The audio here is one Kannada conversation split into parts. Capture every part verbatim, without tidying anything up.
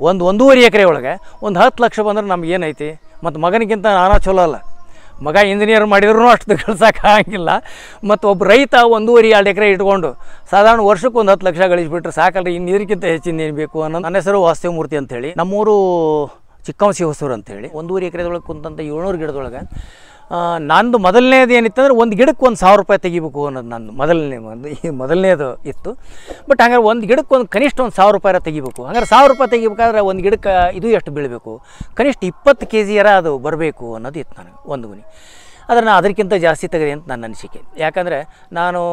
ಒಂದು ಒಂದೂವರೆ ಎಕರೆ ಒಳಗೆ ಒಂದು ಹತ್ತು ಲಕ್ಷ ಬಂದ್ರೆ ನಮ್ಗೆ ಏನೈತಿ ಮತ್ತು ಮಗನಿಗಿಂತ ನಾನಾ ಚಲೋ ಅಲ್ಲ ಮಗ ಇಂಜಿನಿಯರ್ ಮಾಡಿದ್ರೂ ಅಷ್ಟು ಗಳಿಸೋಕೆ ಆಗಂಗಿಲ್ಲ ಮತ್ತು ಒಬ್ಬ ರೈತ ಒಂದೂವರೆ ಎರಡು ಎಕರೆ ಇಟ್ಕೊಂಡು ಸಾಧಾರಣ ವರ್ಷಕ್ಕೆ ಒಂದು ಹತ್ತು ಲಕ್ಷ ಗಳಿಸ್ಬಿಟ್ರೆ ಸಾಕಲ್ರಿ ಇನ್ನು ಇದಕ್ಕಿಂತ ಹೆಚ್ಚಿನ ಏನು ಬೇಕು ಅನ್ನೋ ನನ್ನ ಹೆಸರು ವಾಸ್ತವ ಮೂರ್ತಿ ಅಂತೇಳಿ ನಮ್ಮೂರು ಚಿಕ್ಕವಂಸಿ ಹೊಸೂರು ಅಂತೇಳಿ ಒಂದೂವರೆ ಎಕರೆದೊಳಗೆ ಕುಂತಂಥ ಏಳ್ನೂರು ಗಿಡದೊಳಗೆ ನಂದು ಮೊದಲನೇದು ಏನಿತ್ತಂದ್ರೆ ಒಂದು ಗಿಡಕ್ಕೆ ಒಂದು ಸಾವಿರ ರೂಪಾಯಿ ತೆಗಿಬೇಕು ಅನ್ನೋದು ನಂದು ಮೊದಲನೇ ಒಂದು ಈ ಮೊದಲನೇದು ಇತ್ತು ಬಟ್ ಹಂಗಾರೆ ಒಂದು ಗಿಡಕ್ಕೆ ಒಂದು ಕನಿಷ್ಠ ಒಂದು ಸಾವಿರ ರೂಪಾಯಿ ತೆಗಿಬೇಕು ಹಂಗಾರೆ ಸಾವಿರ ರೂಪಾಯಿ ತೆಗಿಬೇಕಾದ್ರೆ ಒಂದು ಗಿಡಕ್ಕೆ ಇದು ಎಷ್ಟು ಬೀಳಬೇಕು ಕನಿಷ್ಠ ಇಪ್ಪತ್ತು ಕೆ ಜಿಯರ ಅದು ಬರಬೇಕು ಅನ್ನೋದು ಇತ್ತು ನನಗೆ ಒಂದು ಗುಣಿ ಆದರೆ ನಾನು ಅದಕ್ಕಿಂತ ಜಾಸ್ತಿ ತೆಗೆದೆ ಅಂತ ನನ್ನ ಅನಿಸಿಕೆ ಯಾಕಂದರೆ ನಾನು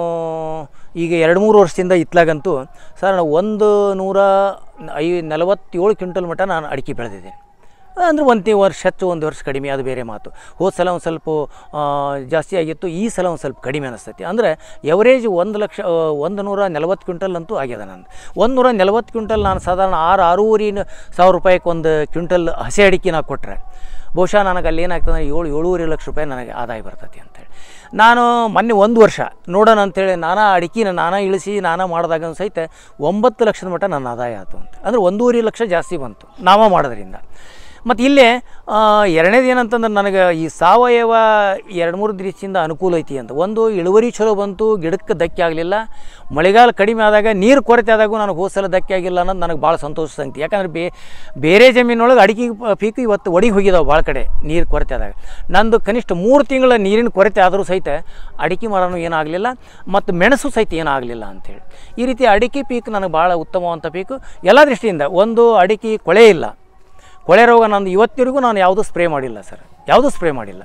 ಈಗ ಎರಡು ಮೂರು ವರ್ಷದಿಂದ ಇತ್ಲಾಗಂತೂ ಸರ್ ಒಂದು ನೂರ ಐ ನಲವತ್ತೇಳು ಕ್ವಿಂಟಲ್ ಮಟ್ಟ ನಾನು ಅಡಿಕೆ ಬೆಳೆದಿದ್ದೇನೆ ಅಂದರೆ ಒಂದು ವರ್ಷ ಹೆಚ್ಚು ಒಂದು ವರ್ಷ ಕಡಿಮೆ ಅದು ಬೇರೆ ಮಾತು ಹೋದ ಸಲ ಒಂದು ಸ್ವಲ್ಪ ಜಾಸ್ತಿ ಆಗಿತ್ತು ಈ ಸಲ ಒಂದು ಸ್ವಲ್ಪ ಕಡಿಮೆ ಅನ್ನಿಸ್ತೈತಿ ಅಂದರೆ ಎವರೇಜ್ ಒಂದು ಲಕ್ಷ ಒಂದು ನೂರ ನಲ್ವತ್ತು ಕ್ವಿಂಟಲ್ ಅಂತೂ ಆಗ್ಯದ ನಾನು ಒಂದು ನೂರ ನಲ್ವತ್ತು ಕ್ವಿಂಟಲ್ ನಾನು ಸಾಧಾರಣ ಆರು ಆರೂವರೆ ಸಾವಿರ ರೂಪಾಯಿಗೆ ಒಂದು ಕ್ವಿಂಟಲ್ ಹಸಿ ಅಡಿಕೆ ನಾವು ಕೊಟ್ಟರೆ ಬಹುಶಃ ನನಗೆ ಅಲ್ಲಿ ಏನಾಗ್ತದೆ ಏಳು ಏಳೂವರೆ ಲಕ್ಷ ರೂಪಾಯಿ ನನಗೆ ಆದಾಯ ಬರ್ತೈತಿ ಅಂತೇಳಿ ನಾನು ಮೊನ್ನೆ ಒಂದು ವರ್ಷ ನೋಡೋಣ ಅಂಥೇಳಿ ನಾನಾ ಅಡಿಕೆನ ನಾನಾ ಇಳಿಸಿ ನಾನಾ ಮಾಡಿದಾಗ ಸಹಿತ ಒಂಬತ್ತು ಲಕ್ಷದ ಮಟ್ಟ ನನ್ನ ಆದಾಯ ಆಯಿತು ಅಂತ ಅಂದರೆ ಒಂದೂವರೆ ಲಕ್ಷ ಜಾಸ್ತಿ ಬಂತು ನಾವೇ ಮಾಡೋದ್ರಿಂದ ಮತ್ತು ಇಲ್ಲೇ ಎರಡನೇದು ಏನಂತಂದ್ರೆ ನನಗೆ ಈ ಸಾವಯವ ಎರಡು ಮೂರು ದೃಷ್ಟಿಯಿಂದ ಅನುಕೂಲ ಐತಿ ಅಂತ ಒಂದು ಇಳುವರಿ ಚಲೋ ಬಂತು ಗಿಡಕ್ಕೆ ಧಕ್ಕೆ ಆಗಲಿಲ್ಲ ಮಳೆಗಾಲ ಕಡಿಮೆ ಆದಾಗ ನೀರು ಕೊರತೆ ಆದಾಗೂ ನನಗೆ ಹೋದ ಸಲ ಧಕ್ಕೆ ಆಗಿಲ್ಲ ಅನ್ನೋದು ನನಗೆ ಭಾಳ ಸಂತೋಷ ಸಂಗತಿ ಯಾಕಂದರೆ ಬೇ ಬೇರೆ ಜಮೀನೊಳಗೆ ಅಡಿಕೆ ಪೀಕು ಇವತ್ತು ಒಡಿಗೆ ಹೋಗಿದಾವೆ ಭಾಳ ಕಡೆ ನೀರು ಕೊರತೆ ಆದಾಗ ನಂದು ಕನಿಷ್ಠ ಮೂರು ತಿಂಗಳ ನೀರಿನ ಕೊರತೆ ಆದರೂ ಸಹಿತ ಅಡಿಕೆ ಮರನೂ ಏನಾಗಲಿಲ್ಲ ಮತ್ತು ಮೆಣಸು ಸಹಿತ ಏನಾಗಲಿಲ್ಲ ಅಂಥೇಳಿ ಈ ರೀತಿ ಅಡಿಕೆ ಪೀಕ್ ನನಗೆ ಭಾಳ ಉತ್ತಮವಂಥ ಪೀಕು ಎಲ್ಲ ದೃಷ್ಟಿಯಿಂದ ಒಂದು ಅಡಿಕೆ ಕೊಳೆ ಇಲ್ಲ ಕೊಳೆ ರೋಗ ನಂದು ಇವತ್ತಿವರೆಗೂ ನಾನು ಯಾವುದೂ ಸ್ಪ್ರೇ ಮಾಡಿಲ್ಲ ಸರ್ ಯಾವುದೂ ಸ್ಪ್ರೇ ಮಾಡಿಲ್ಲ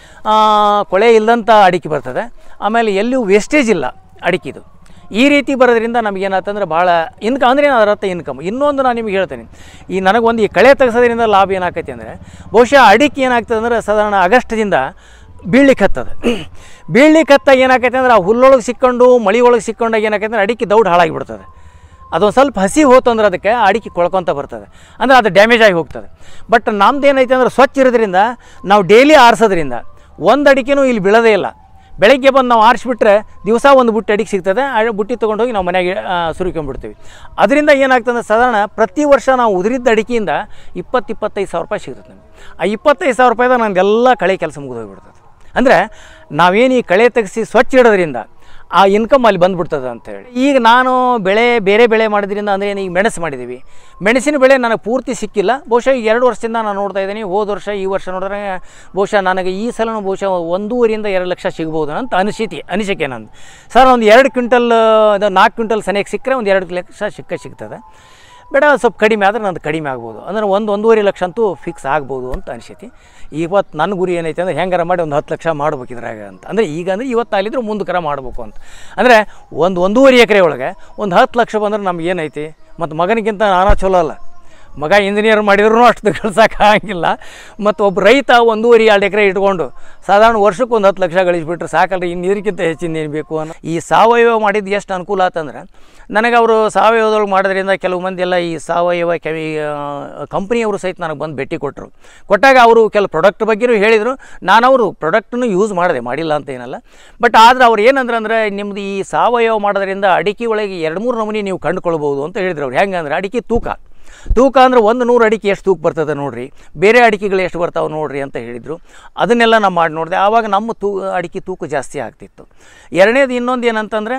ಕೊಳೆ ಇಲ್ಲದಂಥ ಅಡಿಕೆ ಬರ್ತದೆ ಆಮೇಲೆ ಎಲ್ಲಿಯೂ ವೇಸ್ಟೇಜ್ ಇಲ್ಲ ಅಡಿಕೆದು ಈ ರೀತಿ ಬರೋದ್ರಿಂದ ನಮಗೇನಾಗ್ತಂದ್ರೆ ಭಾಳ ಇನ್ಕಮ್ ಅಂದರೆ ಅದರ ಅರ್ಥ ಇನ್ಕಮ್ ಇನ್ನೊಂದು ನಾನು ನಿಮಗೆ ಹೇಳ್ತೇನೆ ಈ ನನಗೊಂದು ಈ ಕಳೆ ತೆಗೆಸೋದ್ರಿಂದ ಲಾಭ ಏನಾಗ್ತೈತಿ ಅಂದರೆ ಬಹುಶಃ ಅಡಿಕೆ ಏನಾಗ್ತದೆ ಅಂದರೆ ಸಾಧಾರಣ ಆಗಸ್ಟ್ದಿಂದ ಬೀಳ್ಲಿಕ್ಕೆ ಹತ್ತದ ಬೀಳ್ಲಿಕ್ಕೆ ಹತ್ತಾಗ ಏನಾಕೈತೆ ಅಂದ್ರೆ ಆ ಹುಲ್ಲೊಳಗೆ ಸಿಕ್ಕೊಂಡು ಮಳೆ ಒಳಗೆ ಸಿಕ್ಕೊಂಡಾಗ ಏನಾಕೈತೆ ಅಂದ್ರೆ ಅಡಿಕೆ ದೌಡ್ ಹಾಳಾಗಿಬಿಡ್ತದೆ ಅದೊಂದು ಸ್ವಲ್ಪ ಹಸಿ ಹೋತು ಅಂದ್ರೆ ಅದಕ್ಕೆ ಅಡಿಕೆ ಕೊಳ್ಕೊತ ಬರ್ತದೆ ಅಂದರೆ ಅದು ಡ್ಯಾಮೇಜ್ ಆಗಿ ಹೋಗ್ತದೆ ಬಟ್ ನಮ್ದು ಏನೈತೆ ಅಂದ್ರೆ ಸ್ವಚ್ಛ ಇರೋದ್ರಿಂದ ನಾವು ಡೈಲಿ ಆರಿಸೋದ್ರಿಂದ ಒಂದು ಅಡಿಕೆನೂ ಇಲ್ಲಿ ಬೀಳೋದೇ ಇಲ್ಲ ಬೆಳಗ್ಗೆ ಬಂದು ನಾವು ಆರಿಸ್ಬಿಟ್ರೆ ದಿವಸ ಒಂದು ಬುಟ್ಟಿ ಅಡಿಕೆ ಸಿಗ್ತದೆ ಆ ಬುಟ್ಟಿ ತೊಗೊಂಡೋಗಿ ನಾವು ಮನೆಗೆ ಸುರಿಕೊಂಡ್ಬಿಡ್ತೀವಿ ಅದರಿಂದ ಏನಾಗ್ತದೆ ಸಾಧಾರಣ ಪ್ರತಿ ವರ್ಷ ನಾವು ಉದುರಿದ್ದ ಅಡಿಕೆಯಿಂದ ಇಪ್ಪತ್ತು ಇಪ್ಪತ್ತೈದು ಸಾವಿರ ರೂಪಾಯಿ ಸಿಗ್ತದೆ ನಮಗೆ ಆ ಇಪ್ಪತ್ತೈದು ಸಾವಿರ ರೂಪಾಯಿದಾಗ ನಂದೆಲ್ಲ ಕಳೆ ಕೆಲಸ ಮುಗಿದೋಗ್ಬಿಡ್ತದೆ ಅಂದರೆ ನಾವೇನು ಈ ಕಳೆ ತೆಗೆಸಿ ಸ್ವಚ್ಛ ಇಡೋದ್ರಿಂದ ಆ ಇನ್ಕಮ್ ಅಲ್ಲಿ ಬಂದುಬಿಡ್ತದೆ ಅಂತೇಳಿ ಈಗ ನಾನು ಬೆಳೆ ಬೇರೆ ಬೆಳೆ ಮಾಡೋದ್ರಿಂದ ಅಂದರೆ ಈಗ ಮೆಣಸು ಮಾಡಿದ್ದೀವಿ ಮೆಣಸಿನ ಬೆಳೆ ನನಗೆ ಪೂರ್ತಿ ಸಿಕ್ಕಿಲ್ಲ ಬಹುಶಃ ಈಗ ಎರಡು ವರ್ಷದಿಂದ ನಾನು ನೋಡ್ತಾ ಇದ್ದೀನಿ ಹೋದ ವರ್ಷ ಈ ವರ್ಷ ನೋಡಿದ್ರೆ ಬಹುಶಃ ನನಗೆ ಈ ಸಲನೂ ಬಹುಶಃ ಒಂದೂವರೆಯಿಂದ ಎರಡು ಲಕ್ಷ ಸಿಗ್ಬೋದು ಅಂತ ಅನಿಸಿಕೆ ಅನಿಸಿಕೆ ನಂದು ಸರ್ ಒಂದು ಎರಡು ಕ್ವಿಂಟಲ್ ಅದು ನಾಲ್ಕು ಕ್ವಿಂಟಲ್ ಸನಿಯಕ್ಕೆ ಸಿಕ್ಕರೆ ಒಂದು ಎರಡು ಲಕ್ಷ ಸಿಕ್ಕ ಸಿಗ್ತದೆ ಬೇಡ ಸ್ವಲ್ಪ ಕಡಿಮೆ ಆದರೆ ನಂದು ಕಡಿಮೆ ಆಗ್ಬೋದು ಅಂದರೆ ಒಂದು ಒಂದೂವರೆ ಲಕ್ಷ ಅಂತೂ ಫಿಕ್ಸ್ ಆಗ್ಬೋದು ಅಂತ ಅನಿಸೈತಿ ಇವತ್ತು ನನ್ನ ಗುರಿ ಏನೈತೆ ಅಂದರೆ ಹೆಂಗಾರ ಮಾಡಿ ಒಂದು ಹತ್ತು ಲಕ್ಷ ಮಾಡ್ಬೇಕು ಇದ್ರಾಗ ಅಂತ ಅಂದರೆ ಈಗ ಅಂದರೆ ಇವತ್ತಾಗಲಿದ್ರು ಮುಂದಕ್ಕರ ಮಾಡಬೇಕು ಅಂತ ಅಂದರೆ ಒಂದು ಒಂದೂವರೆ ಎಕರೆ ಒಳಗೆ ಒಂದು ಹತ್ತು ಲಕ್ಷ ಬಂದ್ರೆ ನಮ್ಗೆ ಏನೈತಿ ಮತ್ತು ಮಗನಿಗಿಂತ ನಾನಾ ಚಲೋ ಅಲ್ಲ ಮಗ ಇಂಜಿನಿಯರ್ ಮಾಡಿದ್ರೂ ಅಷ್ಟು ಗಳಿಸೋಕೆ ಆಗಂಗಿಲ್ಲ ಮತ್ತು ಒಬ್ಬ ರೈತ ಒಂದೂವರೆ ಎರಡು ಎಕರೆ ಇಟ್ಕೊಂಡು ಸಾಧಾರಣ ವರ್ಷಕ್ಕೆ ಒಂದು ಹತ್ತು ಲಕ್ಷ ಗಳಿಸ್ಬಿಟ್ರೆ ಸಾಕಲ್ರಿ ಇನ್ನು ಇದಕ್ಕಿಂತ ಹೆಚ್ಚಿನ ಏನು ಬೇಕು ಅನ್ನೋ ಈ ಸಾವಯವ ಮಾಡಿದ್ದು ಎಷ್ಟು ಅನುಕೂಲ ಆತಂದ್ರೆ ನನಗೆ ಅವರು ಸಾವಯವದೊಳಗೆ ಮಾಡೋದ್ರಿಂದ ಕೆಲವು ಮಂದಿ ಎಲ್ಲ ಈ ಸಾವಯವ ಕೆಮಿ ಕಂಪ್ನಿಯವರು ಸಹಿತ ನನಗೆ ಬಂದು ಭೇಟಿ ಕೊಟ್ಟರು ಕೊಟ್ಟಾಗ ಅವರು ಕೆಲವು ಪ್ರಾಡಕ್ಟ್ ಬಗ್ಗೆಯೂ ಹೇಳಿದರು ನಾನು ಅವರು ಪ್ರಾಡಕ್ಟನ್ನು ಯೂಸ್ ಮಾಡಿದೆ ಮಾಡಿಲ್ಲ ಅಂತ ಏನಲ್ಲ ಬಟ್ ಆದರೆ ಅವ್ರು ಏನಂದ್ರೆ ಅಂದರೆ ನಿಮ್ಮದು ಈ ಸಾವಯವ ಮಾಡೋದ್ರಿಂದ ಅಡಿಕೆ ಒಳಗೆ ಎರಡು ಮೂರು ನಮೂನಿ ನೀವು ಕಂಡುಕೊಳ್ಬೋದು ಅಂತ ಹೇಳಿದ್ರು ಅವ್ರು ಹೆಂಗೆ ಅಂದರೆ ಅಡಿಕೆ ತೂಕ ತೂಕ ಅಂದರೆ ಒಂದು ನೂರು ಅಡಿಕೆ ಎಷ್ಟು ತೂಕ ಬರ್ತದೆ ನೋಡಿರಿ ಬೇರೆ ಅಡಿಕೆಗಳು ಎಷ್ಟು ಬರ್ತಾವೆ ನೋಡಿರಿ ಅಂತ ಹೇಳಿದರು ಅದನ್ನೆಲ್ಲ ನಾನು ಮಾಡಿ ನೋಡಿದೆ ಆವಾಗ ನಮ್ಮ ತೂ ಅಡಿಕೆ ತೂಕ ಜಾಸ್ತಿ ಆಗ್ತಿತ್ತು ಎರಡನೇದು ಇನ್ನೊಂದು ಏನಂತಂದರೆ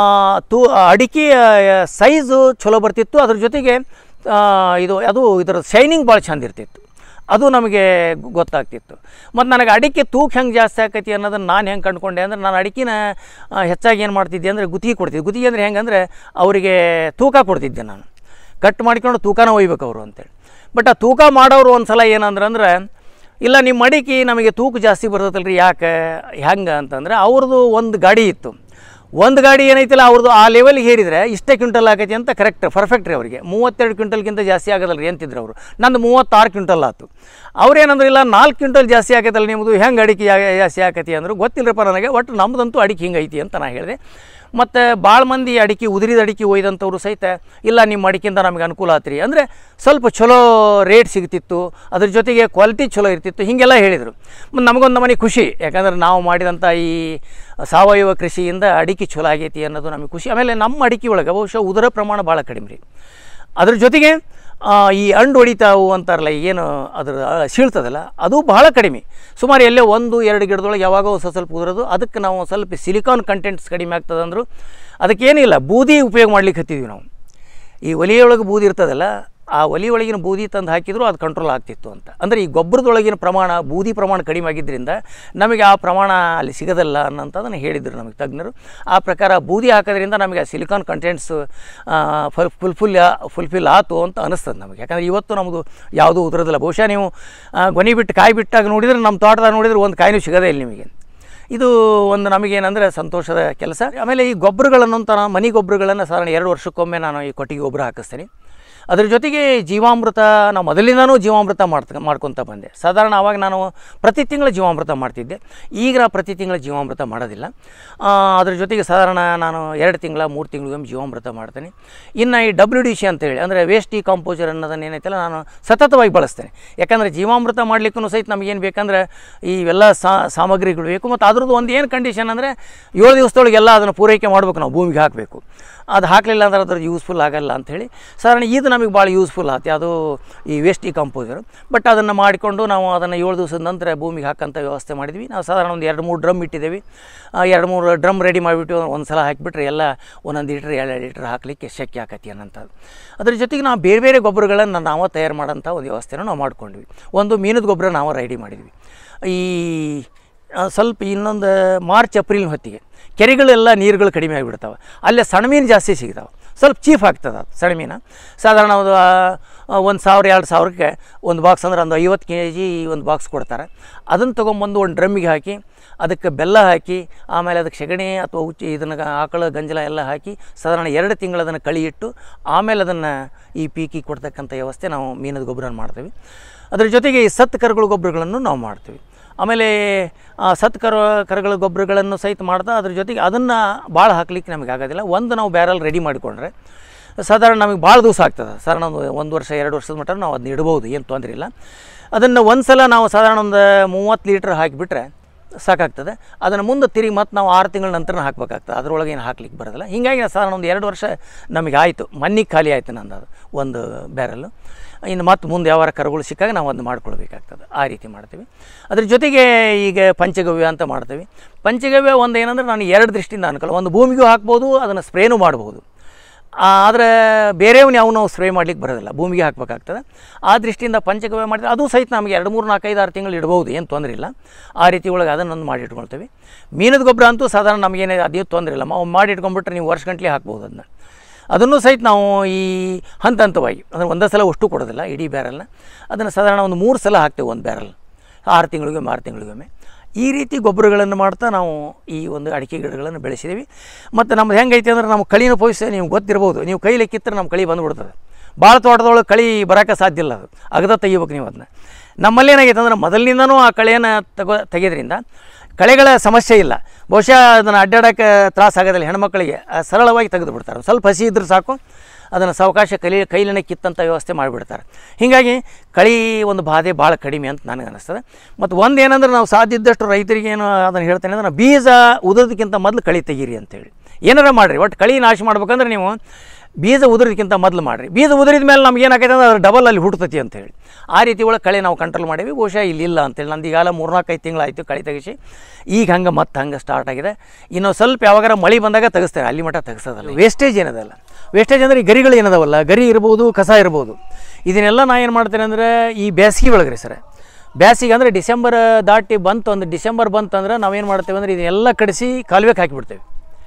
ತೂ ಅಡಿಕೆ ಸೈಜು ಚಲೋ ಬರ್ತಿತ್ತು ಅದ್ರ ಜೊತೆಗೆ ಇದು ಅದು ಇದರ ಶೈನಿಂಗ್ ಭಾಳ ಚಂದ ಇರ್ತಿತ್ತು ಅದು ನಮಗೆ ಗೊತ್ತಾಗ್ತಿತ್ತು ಮತ್ತು ನನಗೆ ಅಡಿಕೆ ತೂಕ ಹೆಂಗೆ ಜಾಸ್ತಿ ಆಕೈತಿ ಅನ್ನೋದನ್ನು ನಾನು ಹೆಂಗೆ ಕಂಡುಕೊಂಡೆ ಅಂದರೆ ನಾನು ಅಡಿಕೆನ ಹೆಚ್ಚಾಗಿ ಏನು ಮಾಡ್ತಿದ್ದೆ ಅಂದರೆ ಗುತ್ತಿಗೆ ಕೊಡ್ತಿದ್ದೆ ಗುತ್ತಿಗೆ ಅಂದರೆ ಹೆಂಗಂದರೆ ಅವರಿಗೆ ತೂಕ ಕೊಡ್ತಿದ್ದೆ ನಾನು ಕಟ್ ಮಾಡಿಕೊಂಡು ತೂಕನ ಒಯ್ಬೇಕು ಅವರು ಅಂತೇಳಿ ಬಟ್ ಆ ತೂಕ ಮಾಡೋರು ಒಂದು ಸಲ ಏನಂದ್ರೆ ಅಂದ್ರೆ ಇಲ್ಲ ನಿಮ್ಮ ಅಡಿಕೆ ನಮಗೆ ತೂಕ ಜಾಸ್ತಿ ಬರ್ತೈತಲ್ರಿ ಯಾಕೆ ಹೆಂಗೆ ಅಂತಂದರೆ ಅವ್ರದ್ದು ಒಂದು ಗಾಡಿ ಇತ್ತು ಒಂದು ಗಾಡಿ ಏನೈತಿಲ್ಲ ಅವ್ರದ್ದು ಆ ಲೆವೆಲ್ಗೆ ಹೇರಿದರೆ ಇಷ್ಟೇ ಕ್ವಿಂಟಲ್ ಆಗೈತಿ ಅಂತ ಕರೆಕ್ಟ್ ಪರ್ಫೆಕ್ಟ್ ರೀ ಅವರಿಗೆ ಮೂವತ್ತೆರಡು ಕ್ವಿಂಟಲ್ಗಿಂತ ಜಾಸ್ತಿ ಆಗೋದಲ್ಲ ರೀ ಅಂತಿದ್ರು ಅವರು ನಂದು ಮೂವತ್ತಾರು ಕ್ವಿಂಟಲ್ ಆಯ್ತು ಅವ್ರೇನಂದ್ರೆ ಇಲ್ಲ ನಾಲ್ಕು ಕ್ವಿಂಟಲ್ ಜಾಸ್ತಿ ಆಗೈತಲ್ಲ ನಿಮ್ಮದು ಹೆಂಗೆ ಅಡಿಕೆ ಜಾಸ್ತಿ ಆಕೈತಿ ಅಂದರು ಗೊತ್ತಿಲ್ಲರಪ್ಪ ನನಗೆ ಒಟ್ಟು ನಮ್ಮದಂತೂ ಅಡಿಕೆ ಹಿಂಗೆ ಐತಿ ಅಂತ ನಾನು ಹೇಳಿದೆ ಮತ್ತು ಭಾಳ ಮಂದಿ ಅಡಿಕೆ ಉದುರಿದ ಅಡಿಕೆ ಒಯ್ದಂಥವ್ರು ಸಹಿತ ಇಲ್ಲ ನಿಮ್ಮ ಅಡಿಕೆಯಿಂದ ನಮಗೆ ಅನುಕೂಲ ಆತ್ರಿ ಅಂದರೆ ಸ್ವಲ್ಪ ಚಲೋ ರೇಟ್ ಸಿಗ್ತಿತ್ತು ಅದ್ರ ಜೊತೆಗೆ ಕ್ವಾಲಿಟಿ ಚಲೋ ಇರ್ತಿತ್ತು ಹೀಗೆಲ್ಲ ಹೇಳಿದರು ಮತ್ತು ನಮಗೊಂದು ನಮನೆ ಖುಷಿ ಯಾಕಂದ್ರೆ ನಾವು ಮಾಡಿದಂಥ ಈ ಸಾವಯವ ಕೃಷಿಯಿಂದ ಅಡಿಕೆ ಚಲೋ ಆಗೈತಿ ಅನ್ನೋದು ನಮಗೆ ಖುಷಿ ಆಮೇಲೆ ನಮ್ಮ ಅಡಿಕೆ ಒಳಗೆ ಬಹುಶಃ ಉದರ ಪ್ರಮಾಣ ಭಾಳ ಕಡಿಮೆ ರೀ ಅದ್ರ ಜೊತೆಗೆ ಈ ಅಂಡು ಹೊಡಿತಾವು ಅಂತಾರಲ್ಲ, ಏನು ಅದ್ರ ಸೀಳ್ತದಲ್ಲ ಅದು ಬಹಳ ಕಡಿಮೆ. ಸುಮಾರು ಎಲ್ಲೇ ಒಂದು ಎರಡು ಗಿಡದೊಳಗೆ ಯಾವಾಗೋ ಸ್ವಲ್ಪ ಸ್ವಲ್ಪ ಉದುರೋದು. ಅದಕ್ಕೆ ನಾವು ಸ್ವಲ್ಪ ಸಿಲಿಕಾನ್ ಕಂಟೆಂಟ್ಸ್ ಕಡಿಮೆ ಆಗ್ತದೆ ಅಂದರು. ಅದಕ್ಕೇನಿಲ್ಲ, ಬೂದಿ ಉಪಯೋಗ ಮಾಡ್ಲಿಕ್ಕೆ ಹತ್ತಿದ್ವಿ ನಾವು. ಈ ಒಲೆಯೊಳಗೆ ಬೂದಿ ಇರ್ತದಲ್ಲ, ಆ ಒಲೆ ಒಳಗಿನ ಬೂದಿ ತಂದು ಹಾಕಿದರೂ ಅದು ಕಂಟ್ರೋಲ್ ಆಗ್ತಿತ್ತು ಅಂತ. ಅಂದರೆ ಈ ಗೊಬ್ಬರದೊಳಗಿನ ಪ್ರಮಾಣ, ಬೂದಿ ಪ್ರಮಾಣ ಕಡಿಮೆ ಆಗಿದ್ದರಿಂದ ನಮಗೆ ಆ ಪ್ರಮಾಣ ಅಲ್ಲಿ ಸಿಗೋದಲ್ಲ ಅನ್ನೋಂಥದ್ದನ್ನು ಹೇಳಿದರು ನಮಗೆ ತಜ್ಞರು. ಆ ಪ್ರಕಾರ ಬೂದಿ ಹಾಕೋದ್ರಿಂದ ನಮಗೆ ಆ ಸಿಲಿಕಾನ್ ಕಂಟೆಂಟ್ಸ್ ಫುಲ್ ಫುಲ್ಫುಲ್ ಫುಲ್ಫಿಲ್ ಆಯ್ತು ಅಂತ ಅನ್ನಿಸ್ತದೆ ನಮಗೆ. ಯಾಕಂದರೆ ಇವತ್ತು ನಮ್ಮದು ಯಾವುದೂ ಉದುರೋದಿಲ್ಲ. ಬಹುಶಃ ನೀವು ಗೊನೆ ಬಿಟ್ಟು ಕಾಯಿ ಬಿಟ್ಟಾಗ ನೋಡಿದರೆ, ನಮ್ಮ ತೋಟದಾಗ ನೋಡಿದರೆ ಒಂದು ಕಾಯಿನೂ ಸಿಗೋದೇ ಇಲ್ಲ ನಿಮಗೆ. ಇದು ಒಂದು ನಮಗೇನೆಂದರೆ ಸಂತೋಷದ ಕೆಲಸ. ಆಮೇಲೆ ಈ ಗೊಬ್ಬರಗಳನ್ನು ಅಂತ ಮನೆ ಗೊಬ್ಬರಗಳನ್ನು ಸಾಧಾರಣ ಎರಡು ವರ್ಷಕ್ಕೊಮ್ಮೆ ನಾನು ಈ ಕೊಟ್ಟಿಗೆ ಗೊಬ್ಬರ ಹಾಕಿಸ್ತೀನಿ. ಅದ್ರ ಜೊತೆಗೆ ಜೀವಾಮೃತ ನಾವು ಮೊದಲಿಂದನೂ ಜೀವಾಮೃತ ಮಾಡ್ತ ಮಾಡ್ಕೊತ ಬಂದೆ. ಸಾಧಾರಣ ಆವಾಗ ನಾನು ಪ್ರತಿ ತಿಂಗಳು ಜೀವಾಮೃತ ಮಾಡ್ತಿದ್ದೆ. ಈಗ ನಾನು ಪ್ರತಿ ತಿಂಗಳು ಜೀವಾಮೃತ ಮಾಡೋದಿಲ್ಲ. ಅದ್ರ ಜೊತೆಗೆ ಸಾಧಾರಣ ನಾನು ಎರಡು ತಿಂಗಳ ಮೂರು ತಿಂಗಳಿಗೊಮ್ಮೆ ಜೀವಾಮೃತ ಮಾಡ್ತೇನೆ. ಇನ್ನು ಈ ಡಬ್ಲ್ಯೂ ಡಿ ಸಿ ಅಂತೇಳಿ ಅಂದರೆ ವೇಸ್ಟ್ ಡಿಕಂಪೋಸರ್ ಅನ್ನೋದನ್ನು ಏನೈತಲ್ಲ ನಾನು ಸತತವಾಗಿ ಬಳಸ್ತೇನೆ. ಯಾಕಂದರೆ ಜೀವಾಮೃತ ಮಾಡಲಿಕ್ಕೂ ಸಹಿತ ನಮಗೇನು ಬೇಕಂದ್ರೆ ಇವೆಲ್ಲ ಸಾಮಗ್ರಿಗಳು ಬೇಕು. ಮತ್ತು ಅದ್ರದ್ದು ಒಂದು ಏನು ಕಂಡೀಷನ್ ಅಂದರೆ ಏಳು ದಿವಸದೊಳಗೆಲ್ಲ ಅದನ್ನು ಪೂರೈಕೆ ಮಾಡ್ಬೇಕು, ನಾವು ಭೂಮಿಗೆ ಹಾಕಬೇಕು. ಅದು ಹಾಕಲಿಲ್ಲ ಅಂದ್ರೆ ಅದ್ರದ್ದು ಯೂಸ್ಫುಲ್ ಆಗಲ್ಲ ಅಂಥೇಳಿ ಸಾಧಾರಣ ಇದು ನಮಗೆ ಭಾಳ ಯೂಸ್ಫುಲ್ ಆಯ್ತು, ಅದು ಈ ವೇಸ್ಟ್ ಡಿಕಂಪೋಸರ್. ಬಟ್ ಅದನ್ನು ಮಾಡಿಕೊಂಡು ನಾವು ಅದನ್ನು ಏಳು ದಿವಸದ ನಂತರ ಭೂಮಿಗೆ ಹಾಕೋಂಥ ವ್ಯವಸ್ಥೆ ಮಾಡಿದ್ವಿ. ನಾವು ಸಾಧಾರಣ ಒಂದು ಎರಡು ಮೂರು ಡ್ರಮ್ ಇಟ್ಟಿದ್ದೇವೆ. ಎರಡು ಮೂರು ಡ್ರಮ್ ರೆಡಿ ಮಾಡಿಬಿಟ್ಟು ಒಂದು ಸಲ ಹಾಕಿಬಿಟ್ರೆ ಎಲ್ಲ ಒಂದೊಂದು ಲೀಟ್ರ್ ಎರಡು ಎರಡು ಲೀಟ್ರ್ ಹಾಕಲಿಕ್ಕೆ ಶಕ್ಯ ಆಕತಿ ಅನ್ನೋಂಥದ್ದು. ಅದ್ರ ಜೊತೆಗೆ ನಾವು ಬೇರೆ ಬೇರೆ ಗೊಬ್ಬರಗಳನ್ನು ನಾವು ತಯಾರು ಮಾಡೋಂಥ ಒಂದು ವ್ಯವಸ್ಥೆನ ನಾವು ಮಾಡ್ಕೊಂಡ್ವಿ. ಒಂದು ಮೀನದ ಗೊಬ್ಬರ ನಾವು ರೆಡಿ ಮಾಡಿದ್ವಿ. ಈ ಸ್ವಲ್ಪ ಇನ್ನೊಂದು ಮಾರ್ಚ್ ಏಪ್ರಿಲ್ ಹೊತ್ತಿಗೆ ಕೆರೆಗಳೆಲ್ಲ ನೀರುಗಳು ಕಡಿಮೆ ಆಗಿಬಿಡ್ತಾವೆ. ಅಲ್ಲೇ ಸಣ್ಣ ಮೀನು ಜಾಸ್ತಿ ಸಿಗ್ತಾವೆ. ಸ್ವಲ್ಪ ಚೀಫ್ ಆಗ್ತದೆ ಅದು ಸಣ್ಣ ಮೀನು. ಸಾಧಾರಣ ಒಂದು ಒಂದು ಸಾವಿರ ಎರಡು ಸಾವಿರಕ್ಕೆ ಒಂದು ಬಾಕ್ಸ್ ಅಂದ್ರೆ ಒಂದು ಐವತ್ತು ಕೆ ಜಿ ಒಂದು ಬಾಕ್ಸ್ ಕೊಡ್ತಾರೆ. ಅದನ್ನು ತೊಗೊಂಬಂದು ಒಂದು ಡ್ರಮ್ಮಿಗೆ ಹಾಕಿ ಅದಕ್ಕೆ ಬೆಲ್ಲ ಹಾಕಿ ಆಮೇಲೆ ಅದಕ್ಕೆ ಸೆಗಣಿ ಅಥವಾ ಉಚ್ಚಿ ಇದನ್ನು ಆಕಳ ಗಂಜಲ ಎಲ್ಲ ಹಾಕಿ ಸಾಧಾರಣ ಎರಡು ತಿಂಗಳು ಅದನ್ನು ಕಳಿ ಇಟ್ಟು ಆಮೇಲೆ ಅದನ್ನು ಈ ಪೀಕಿ ಕೊಡ್ತಕ್ಕಂಥ ವ್ಯವಸ್ಥೆ ನಾವು ಮೀನದ ಗೊಬ್ಬರ ಮಾಡ್ತೀವಿ. ಅದ್ರ ಜೊತೆಗೆ ಈ ಸತ್ತು ಕರುಗಳ ಗೊಬ್ಬರಗಳನ್ನು ನಾವು ಮಾಡ್ತೀವಿ. ಆಮೇಲೆ ಸತ್ತು ಕರು ಕರುಗಳ ಗೊಬ್ಬರಗಳನ್ನು ಸಹಿತ ಮಾಡ್ತಾ ಅದ್ರ ಜೊತೆಗೆ ಅದನ್ನು ಭಾಳ ಹಾಕ್ಲಿಕ್ಕೆ ನಮಗೆ ಆಗೋದಿಲ್ಲ. ಒಂದು ನಾವು ಬ್ಯಾರಲ್ ರೆಡಿ ಮಾಡಿಕೊಂಡ್ರೆ ಸಾಧಾರಣ ನಮಗೆ ಭಾಳ ದಿವಸ ಆಗ್ತದೆ. ಸಾಧಾರಣ ಒಂದು ಒಂದು ವರ್ಷ ಎರಡು ವರ್ಷದ ಮಟ್ಟ ನಾವು ಅದನ್ನ ಇಡ್ಬೋದು, ಏನು ತೊಂದರೆ ಇಲ್ಲ. ಅದನ್ನು ಒಂದು ಸಲ ನಾವು ಸಾಧಾರಣ ಒಂದು ಮೂವತ್ತು ಲೀಟ್ರ್ ಹಾಕಿಬಿಟ್ರೆ ಸಾಕಾಗ್ತದೆ. ಅದನ್ನು ಮುಂದೆ ತಿರುಗಿ ಮತ್ತು ನಾವು ಆರು ತಿಂಗಳ ನಂತರ ಹಾಕಬೇಕಾಗ್ತದೆ. ಅದರೊಳಗೆ ಏನು ಹಾಕ್ಲಿಕ್ಕೆ ಬರೋದಿಲ್ಲ. ಹೀಗಾಗಿ ಸಾಧಾರಣ ಒಂದು ಎರಡು ವರ್ಷ ನಮಗೆ ಆಯಿತು, ಮಣ್ಣಿಗೆ ಖಾಲಿ ಆಯಿತು ನಂದು ಅದು ಒಂದು ಬ್ಯಾರಲ್ಲು. ಇನ್ನು ಮತ್ತು ಮುಂದೆ ಯಾವಾರ ಕರುಗಳು ಸಿಕ್ಕಾಗ ನಾವು ಅದನ್ನು ಮಾಡ್ಕೊಳ್ಬೇಕಾಗ್ತದೆ. ಆ ರೀತಿ ಮಾಡ್ತೀವಿ. ಅದ್ರ ಜೊತೆಗೆ ಈಗ ಪಂಚಗವ್ಯ ಅಂತ ಮಾಡ್ತೀವಿ. ಪಂಚಗವ್ಯ ಒಂದು ಏನಂದ್ರೆ ನಾನು ಎರಡು ದೃಷ್ಟಿಯಿಂದ ಅನ್ಕೊಳ್ಳೋ, ಒಂದು ಭೂಮಿಗೂ ಹಾಕ್ಬೋದು, ಅದನ್ನು ಸ್ಪ್ರೇನೂ ಮಾಡ್ಬೋದು. ಆದರೆ ಬೇರೆಯವ್ನು ಯಾವ ನಾವು ಸ್ಪ್ರೇ ಮಾಡ್ಲಿಕ್ಕೆ ಬರೋದಿಲ್ಲ, ಭೂಮಿಗೆ ಹಾಕಬೇಕಾಗ್ತದೆ. ಆ ದೃಷ್ಟಿಯಿಂದ ಪಂಚಗವ್ಯ ಮಾಡಿದ್ರೆ ಅದು ಸಹಿತ ನಮಗೆ ಎರಡು ಮೂರು ನಾಲ್ಕೈದು ಆರು ತಿಂಗಳು ಇಡ್ಬೋದು, ಏನು ತೊಂದರೆ ಇಲ್ಲ. ಆ ರೀತಿ ಒಳಗೆ ಅದನ್ನೊಂದು ಮಾಡಿ ಇಟ್ಕೊಳ್ತೀವಿ. ಮೀನದ ಗೊಬ್ಬರ ಅಂತೂ ಸಾಧಾರಣ ನಮಗೇನೇ ಅದೇ ತೊಂದರೆ ಇಲ್ಲ. ನಾವು ಮಾಡಿ ಇಟ್ಕೊಂಡ್ಬಿಟ್ರೆ ನೀವು ವರ್ಷ ಗಂಟಲೆ ಹಾಕ್ಬೋದು ಅದನ್ನ. ಅದನ್ನು ಸಹಿತ ನಾವು ಈ ಹಂತ ಹಂತವಾಗಿ ಅಂದರೆ ಒಂದೇ ಸಲ ಅಷ್ಟು ಕೊಡೋದಿಲ್ಲ ಇಡೀ ಬ್ಯಾರಲ್ನ. ಅದನ್ನು ಸಾಧಾರಣ ಒಂದು ಮೂರು ಸಲ ಹಾಕ್ತೇವೆ ಒಂದು ಬ್ಯಾರಲ್, ಆರು ತಿಂಗಳಿಗೊಮ್ಮೆ ಆರು ತಿಂಗಳಿಗೊಮ್ಮೆ. ಈ ರೀತಿ ಗೊಬ್ಬರಗಳನ್ನು ಮಾಡ್ತಾ ನಾವು ಈ ಒಂದು ಅಡಿಕೆ ಗಿಡಗಳನ್ನು ಬೆಳೆಸಿದ್ದೀವಿ. ಮತ್ತು ನಮ್ದು ಹೆಂಗೈತೆ ಅಂದ್ರೆ ನಮ್ಮ ಕಳಿನ ಪೋಷ ನೀವು ಗೊತ್ತಿರ್ಬೋದು, ನೀವು ಕೈಲಿ ಕಿತ್ತರೆ ನಮ್ಮ ಕಳಿ ಬಂದುಬಿಡ್ತದೆ. ಭಾಳ ತೋಟದೊಳಗೆ ಕಳಿ ಬರೋಕ್ಕೆ ಸಾಧ್ಯ ಇಲ್ಲ, ಅದು ಅಗದ ತೆಗಿಬೇಕು ನೀವು ಅದನ್ನ. ನಮ್ಮಲ್ಲಿ ಏನಾಗೈತೆ ಅಂದ್ರೆ ಮೊದಲಿನಿಂದನೂ ಆ ಕಳೆಯನ್ನು ತಗೋ ತೆಗೆಯೋದ್ರಿಂದ ಕಳೆಗಳ ಸಮಸ್ಯೆ ಇಲ್ಲ. ಬಹುಶಃ ಅದನ್ನು ಅಡ್ಡಾಡೋಕ್ಕೆ ತ್ರಾಸ ಆಗೋದಿಲ್ಲ ಹೆಣ್ಮಕ್ಳಿಗೆ, ಸರಳವಾಗಿ ತೆಗೆದು ಬಿಡ್ತಾರೆ. ಸ್ವಲ್ಪ ಹಸಿ ಇದ್ರೂ ಸಾಕು, ಅದನ್ನು ಸಾವಕಾಶ ಕಲಿ ಕೈಲೇ ಕಿತ್ತಂಥ ವ್ಯವಸ್ಥೆ ಮಾಡಿಬಿಡ್ತಾರೆ. ಹೀಗಾಗಿ ಕಳಿ ಒಂದು ಬಾಧೆ ಭಾಳ ಕಡಿಮೆ ಅಂತ ನನಗೆ ಅನ್ನಿಸ್ತದೆ. ಮತ್ತು ಒಂದು ಏನಂದ್ರೆ ನಾವು ಸಾಧ್ಯ ಇದ್ದಷ್ಟು ರೈತರಿಗೆ ಏನು ಅದನ್ನು ಹೇಳ್ತೇನೆ ಅಂದ್ರೆ, ಬೀಜ ಉದೋದಕ್ಕಿಂತ ಮೊದಲು ಕಳಿ ತೆಗೀರಿ ಅಂತೇಳಿ. ಏನಾರ ಮಾಡಿರಿ, ಒಟ್ಟು ಕಳಿ ನಾಶ ಮಾಡ್ಬೇಕಂದ್ರೆ ನೀವು ಬೀಜ ಉದುರೋದಕ್ಕಿಂತ ಮೊದಲು ಮಾಡಿರಿ. ಬೀಜ ಉದುರಿದ ಮೇಲೆ ನಮ್ಗೆ ಏನಾಗೈತೆ ಅಂದ್ರೆ ಅದು ಡಬಲ್ ಅಲ್ಲಿ ಹುಡ್ತತಿ ಅಂತೇಳಿ. ಆ ರೀತಿ ಒಳಗೆ ಕಳೆ ನಾವು ಕಂಟ್ರೋಲ್ ಮಾಡೀವಿ. ಬಹುಶಃ ಇಲ್ಲಿ ಇಲ್ಲ ಅಂತೇಳಿ ನಂದು ಈಗಾಲ ಮೂರ್ನಾಲ್ಕೈದು ತಿಂಗಳಾಯಿತು ಕಳೆ ತೆಗಿಸಿ. ಈಗ ಹಂಗೆ ಮತ್ತೆ ಹಂಗೆ ಸ್ಟಾರ್ಟ್ ಆಗಿದೆ. ಇನ್ನೂ ಸ್ವಲ್ಪ ಯಾವಾಗಾರ ಮಳೆ ಬಂದಾಗ ತೆಗಿಸ್ತೇವೆ, ಅಲ್ಲಿ ಮಟ್ಟ ತೆಗಿಸೋದಲ್ಲ. ವೇಸ್ಟೇಜ್ ಏನದಲ್ಲ, ವೇಸ್ಟೇಜ್ ಅಂದರೆ ಈ ಗರಿಗಳು ಏನದವಲ್ಲ, ಗರಿ ಇರ್ಬೋದು, ಕಸ ಇರ್ಬೋದು. ಇದನ್ನೆಲ್ಲ ನಾ ಏನು ಮಾಡ್ತೇನೆ ಅಂದರೆ ಈ ಬೇಸಿಗೆ ಒಳಗೆ ರೀ ಸರ್, ಬೇಸಿಗೆ ಅಂದರೆ ಡಿಸೆಂಬರ್ ದಾಟಿ ಬಂತು ಅಂದ್ರೆ ಡಿಸೆಂಬರ್ ಬಂತು ಅಂದ್ರೆ ನಾವೇನು ಮಾಡ್ತೇವೆ ಅಂದರೆ ಇದನ್ನೆಲ್ಲ ಕಡಿಸಿ ಕಾಲುವೆಗೆ ಹಾಕಿಬಿಡ್ತೇವೆ.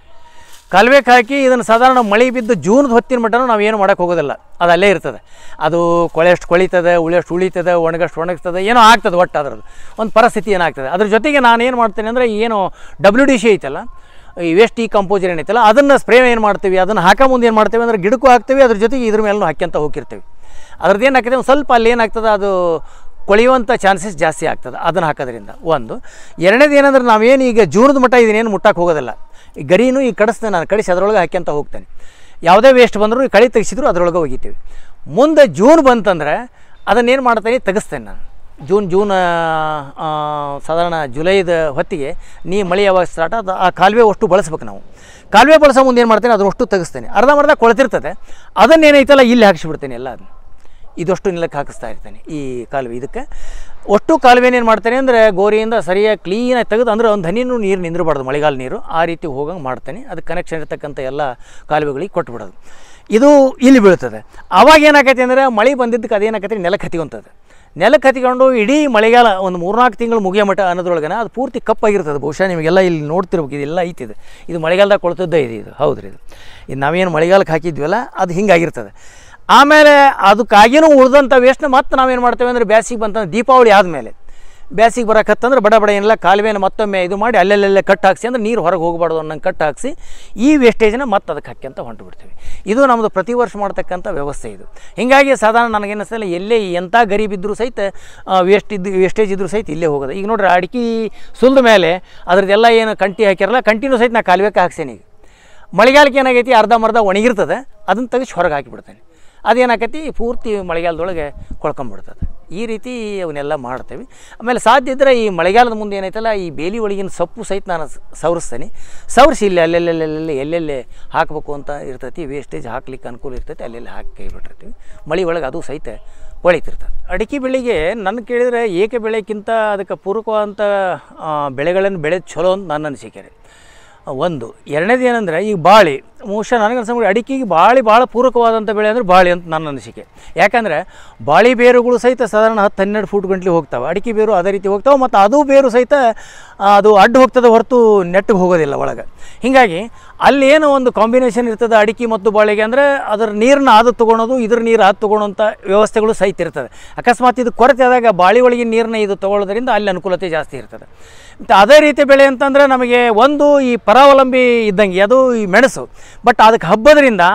ಕಾಲುವೆಗೆ ಹಾಕಿ ಇದನ್ನು ಸಾಧಾರಣ ಮಳೆ ಬಿದ್ದು ಜೂನ್ದ ಹೊತ್ತಿನ ಮಟ್ಟನೂ ನಾವು ಏನು ಮಾಡೋಕ್ಕೆ ಹೋಗೋದಿಲ್ಲ, ಅದು ಅಲ್ಲೇ ಇರ್ತದೆ. ಅದು ಕೊಳೆಷ್ಟು ಕೊಳಿತದೆ, ಉಳಿಯಷ್ಟು ಉಳಿತದೆ, ಒಣಗಷ್ಟು ಒಣಗಿಸ್ತದೆ, ಏನೋ ಆಗ್ತದೆ. ಒಟ್ಟು ಅದರದ್ದು ಒಂದು ಪರಿಸ್ಥಿತಿ ಏನಾಗ್ತದೆ. ಅದ್ರ ಜೊತೆಗೆ ನಾನು ಏನು ಮಾಡ್ತೇನೆ ಅಂದರೆ ಏನು ಡಬ್ಲ್ಯೂ ಡಿ ಸಿ ಐತಲ್ಲ, ಈ ವೇಸ್ಟ್ ಡಿಕಂಪೋಸರ್ ಏನೈತಲ್ಲ, ಅದನ್ನು ಸ್ಪ್ರೇ ಏನು ಮಾಡ್ತೀವಿ, ಅದನ್ನು ಹಾಕೋ ಮುಂದೆ ಏನು ಮಾಡ್ತೇವೆ ಅಂದರೆ ಗಿಡಕ್ಕೂ ಹಾಕ್ತೀವಿ, ಅದ್ರ ಜೊತೆಗೆ ಇದ್ರ ಮೇಲೂ ಹಾಕ್ಯಂತ ಹೋಗಿರ್ತೀವಿ. ಅದ್ರದ್ದು ಏನಾಗ್ತದೆ ಒಂದು ಸ್ವಲ್ಪ ಅಲ್ಲಿ ಏನಾಗ್ತದೆ, ಅದು ಕೊಳೆಯುವಂಥ ಚಾನ್ಸಸ್ ಜಾಸ್ತಿ ಆಗ್ತದೆ ಅದನ್ನು ಹಾಕೋದ್ರಿಂದ. ಒಂದು ಎರಡನೇದು ಏನಂದ್ರೆ ನಾವೇನು ಈಗ ಜೂನದ ಮಟ್ಟ ಇದನ್ನೇನು ಮುಟ್ಟಕ್ಕೆ ಹೋಗೋದಿಲ್ಲ. ಈ ಗರಿನೂ ಈಗ ಕಡಿಸ್ತೇನೆ ನಾನು, ಕಡಿಸಿ ಅದರೊಳಗೆ ಹಾಕ್ಯಂತ ಹೋಗ್ತೇನೆ. ಯಾವುದೇ ವೇಸ್ಟ್ ಬಂದರೂ ಈ ಕಳೆ ತೆಗಿಸಿದ್ರು ಅದರೊಳಗೆ ಹೋಗಿತೀವಿ. ಮುಂದೆ ಜೂನ್ ಬಂತಂದರೆ ಅದನ್ನೇನು ಮಾಡ್ತೇನೆ, ತೆಗಿಸ್ತೇನೆ ನಾನು. ಜೂನ್ ಜೂನ್ ಸಾಧಾರಣ ಜುಲೈದ ಹೊತ್ತಿಗೆ ನೀ ಮಳೆ ಯಾವಾಗ ಸ್ಟಾರ್ಟ್ ಅದು ಆ ಕಾಲುವೆ ಅಷ್ಟು ಬಳಸ್ಬೇಕು ನಾವು. ಕಾಲುವೆ ಬಳಸೋ ಮುಂದೆ ಏನು ಮಾಡ್ತೇನೆ, ಅದರಷ್ಟು ತೆಗಿಸ್ತೇನೆ. ಅರ್ಧಂಬರ್ಧ ಕೊಳ್ತಿರ್ತದೆ, ಅದನ್ನೇನೈತಲ್ಲ ಇಲ್ಲಿ ಹಾಕಿಸ್ಬಿಡ್ತೇನೆ ಎಲ್ಲ. ಅದನ್ನು ಇದಷ್ಟು ನೆಲಕ್ಕೆ ಹಾಕಿಸ್ತಾ ಇರ್ತಾನೆ ಈ ಕಾಲುವೆ. ಇದಕ್ಕೆ ಒಟ್ಟು ಕಾಲುವೆನ ಏನು ಮಾಡ್ತಾನೆ ಅಂದರೆ ಗೋರಿಯಿಂದ ಸರಿಯಾಗಿ ಕ್ಲೀನಾಗಿ ತೆಗೆದು ಅಂದರೆ ಒಂದು ಹನಿನೂ ನೀರು ನಿಂದಿರಬಾರ್ದು, ಮಳೆಗಾಲ ನೀರು ಆ ರೀತಿ ಹೋಗಂಗೆ ಮಾಡ್ತಾನೆ. ಅದಕ್ಕೆ ಕನೆಕ್ಷನ್ ಇರ್ತಕ್ಕಂಥ ಎಲ್ಲ ಕಾಲುವೆಗಳಿಗೆ ಕೊಟ್ಬಿಡೋದು. ಇದು ಇಲ್ಲಿ ಬೀಳ್ತದೆ. ಆವಾಗ ಏನಾಕೈತಿ ಅಂದರೆ ಮಳೆ ಬಂದಿದ್ದಕ್ಕೆ ಅದೇನಾಕೈತಿ ನೆಲಕ್ಕೆ ಹತ್ತಿಕೊಂತದೆ. ನೆಲಕ್ಕೆ ಹತ್ತಿಕೊಂಡು ಇಡೀ ಮಳೆಗಾಲ ಒಂದು ಮೂರ್ನಾಲ್ಕು ತಿಂಗಳು ಮುಗಿಯೋ ಮಟ್ಟ ಅನ್ನೋದ್ರೊಳಗನ ಅದು ಪೂರ್ತಿ ಕಪ್ಪಾಗಿರ್ತದೆ. ಬಹುಶಃ ನಿಮಗೆಲ್ಲ ಇಲ್ಲಿ ನೋಡ್ತಿರ್ಬೇಕು, ಇದೆಲ್ಲ ಐತಿದೆ. ಇದು ಮಳೆಗಾಲದಾಗ ಕೊಳ್ತದ್ದೇ ಇದೆ ಇದು. ಹೌದು ರೀ, ಇದು ಇದು ನಾವೇನು ಮಳೆಗಾಲಕ್ಕೆ ಹಾಕಿದ್ವಲ್ಲ ಅದು ಹಿಂಗಾಗಿರ್ತದೆ. ಆಮೇಲೆ ಅದಕ್ಕಾಗಿನೂ ಉಳಿದಂಥ ವೇಸ್ಟ್ನ ಮತ್ತೆ ನಾವೇನು ಮಾಡ್ತೇವೆ ಅಂದರೆ ಬ್ಯಾಸಿಗೆ ಬಂತಂದ್ರೆ ದೀಪಾವಳಿ ಆದಮೇಲೆ ಬ್ಯಾಸಿಗೆ ಬರೋಕತ್ತಂದ್ರೆ ಬಡ ಬಡ ಏನೆಲ್ಲ ಕಾಲುವೆನ ಮತ್ತೊಮ್ಮೆ ಇದು ಮಾಡಿ ಅಲ್ಲೆಲ್ಲೆಲ್ಲೇ ಕಟ್ ಹಾಕ್ಸಿ ಅಂದರೆ ನೀರು ಹೊರಗೆ ಹೋಗಬಾರ್ದು ಅನ್ನೋಂಗೆ ಕಟ್ ಹಾಕ್ಸಿ ಈ ವೇಸ್ಟೇಜನ್ನ ಮತ್ತೆ ಅದಕ್ಕೆ ಹಾಕಿ ಅಂತ ಹೊಂಟು ಬಿಡ್ತೀವಿ. ಇದು ನಮ್ಮದು ಪ್ರತಿ ವರ್ಷ ಮಾಡ್ತಕ್ಕಂಥ ವ್ಯವಸ್ಥೆ ಇದು. ಹೀಗಾಗಿ ಸಾಧಾರಣ ನನಗೇನಿಸ್ತಲ್ಲ ಎಲ್ಲೇ ಎಂಥ ಗರೀಬ್ ಇದ್ದರೂ ಸಹಿತ ವೇಸ್ಟ್ ಇದ್ದು ವೇಸ್ಟೇಜ್ ಇದ್ದರೂ ಸಹಿತ ಇಲ್ಲೇ ಹೋಗೋದು. ಈಗ ನೋಡ್ರಿ ಅಡಿಕೆ ಸುಲಿದ ಮೇಲೆ ಅದ್ರದ್ದೆಲ್ಲ ಏನು ಕಂಟಿ ಹಾಕ್ಯಾರಲ್ಲ ಕಂಟಿನ್ಯೂ ಸಹಿತ ನಾ ಕಾಲುವೆಕ್ಕೆ ಹಾಕ್ಸೇನೆ. ಈಗ ಮಳೆಗಾಲಕ್ಕೆ ಏನಾಗೈತಿ ಅರ್ಧಂಬರ್ಧ ಒಣಗಿರ್ತದೆ, ಅದನ್ನು ತೆಗಿಸಿ ಹೊರಗೆ ಹಾಕಿಬಿಡ್ತೇನೆ. ಅದೇನಾಕೈತಿ ಪೂರ್ತಿ ಮಳೆಗಾಲದೊಳಗೆ ಕೊಳ್ಕೊಂಬಿಡ್ತದೆ. ಈ ರೀತಿ ಅವನ್ನೆಲ್ಲ ಮಾಡ್ತೇವೆ. ಆಮೇಲೆ ಸಾಧ್ಯ ಇದ್ದರೆ ಈ ಮಳೆಗಾಲದ ಮುಂದೆ ಏನೈತಲ್ಲ ಈ ಬೇಲಿ ಒಳಗಿನ ಸೊಪ್ಪು ಸಹಿತ ನಾನು ಸವರಿಸ್ತೇನೆ. ಸವರಿಸಿ ಇಲ್ಲಿ ಅಲ್ಲೆಲ್ಲೆಲ್ಲೆಲ್ಲೆ ಎಲ್ಲೆಲ್ಲೇ ಹಾಕಬೇಕು ಅಂತ ಇರ್ತೈತಿ, ವೇಸ್ಟೇಜ್ ಹಾಕ್ಲಿಕ್ಕೆ ಅನುಕೂಲ ಇರ್ತೈತಿ, ಅಲ್ಲೆಲ್ಲ ಹಾಕಿ ಕೈ ಬಿಟ್ಟಿರ್ತೀವಿ. ಮಳೆ ಒಳಗೆ ಅದು ಸಹಿತ ಹೊಳಿತಿರ್ತದೆ. ಅಡಿಕೆ ಬೆಳೆಗೆ ನನ್ನ ಕೇಳಿದರೆ ಏಕೆ ಬೆಳೆಕ್ಕಿಂತ ಅದಕ್ಕೆ ಪೂರಕವಾದಂಥ ಬೆಳೆಗಳನ್ನು ಬೆಳೆದು ಚಲೋ ಅಂತ ನನ್ನ ಅನಿಸಿಕೆ. ಒಂದು ಎರಡನೇದು ಏನಂದರೆ ಈಗ ಬಾಳೆ, ಬಹುಶಃ ನನಗನ್ಸ ಅಡಿಕೆಗೆ ಬಾಳೆ ಭಾಳ ಪೂರಕವಾದಂಥ ಬೆಳೆ ಅಂದರೆ ಬಾಳೆ ಅಂತ ನನ್ನ ಅನಿಸಿಕೆ. ಯಾಕಂದರೆ ಬಾಳೆ ಬೇರುಗಳು ಸಹಿತ ಸಾಧಾರಣ ಹತ್ತು ಹನ್ನೆರಡು ಫೂಟ್ ಗಂಟ್ಲೆ ಹೋಗ್ತಾವೆ, ಅಡಿಕೆ ಬೇರು ಅದೇ ರೀತಿ ಹೋಗ್ತಾವೆ. ಮತ್ತು ಅದು ಬೇರು ಸಹಿತ ಅದು ಅಡ್ಡು ಹೋಗ್ತದೆ ಹೊರತು ನೆಟ್ಟಿಗೆ ಹೋಗೋದಿಲ್ಲ ಒಳಗೆ. ಹೀಗಾಗಿ ಅಲ್ಲಿ ಏನೋ ಒಂದು ಕಾಂಬಿನೇಷನ್ ಇರ್ತದೆ ಅಡಿಕೆ ಮತ್ತು ಬಾಳೆಗೆ ಅಂದರೆ ಅದರ ನೀರನ್ನ ಅದು ತೊಗೊಳೋದು ಇದ್ರ ನೀರು ಅದು ತೊಗೊಳೋಂಥ ವ್ಯವಸ್ಥೆಗಳು ಸಹಿತ ಇರ್ತದೆ. ಅಕಸ್ಮಾತ್ ಇದು ಕೊರತೆ ಆದಾಗ ಬಾಳೆ ಒಳಗಿನ ನೀರನ್ನ ಇದು ತೊಗೊಳ್ಳೋದ್ರಿಂದ ಅಲ್ಲಿ ಅನುಕೂಲತೆ ಜಾಸ್ತಿ ಇರ್ತದೆ. ಮತ್ತು ಅದೇ ರೀತಿ ಬೆಳೆ ಅಂತಂದರೆ ನಮಗೆ ಒಂದು ಈ ಪರಾವಲಂಬಿ ಇದ್ದಂಗೆ ಅದು ಈ ಮೆಣಸು. ಬಟ್ ಅದಕ್ಕೆ ಹಬ್ಬದ್ರಿಂದ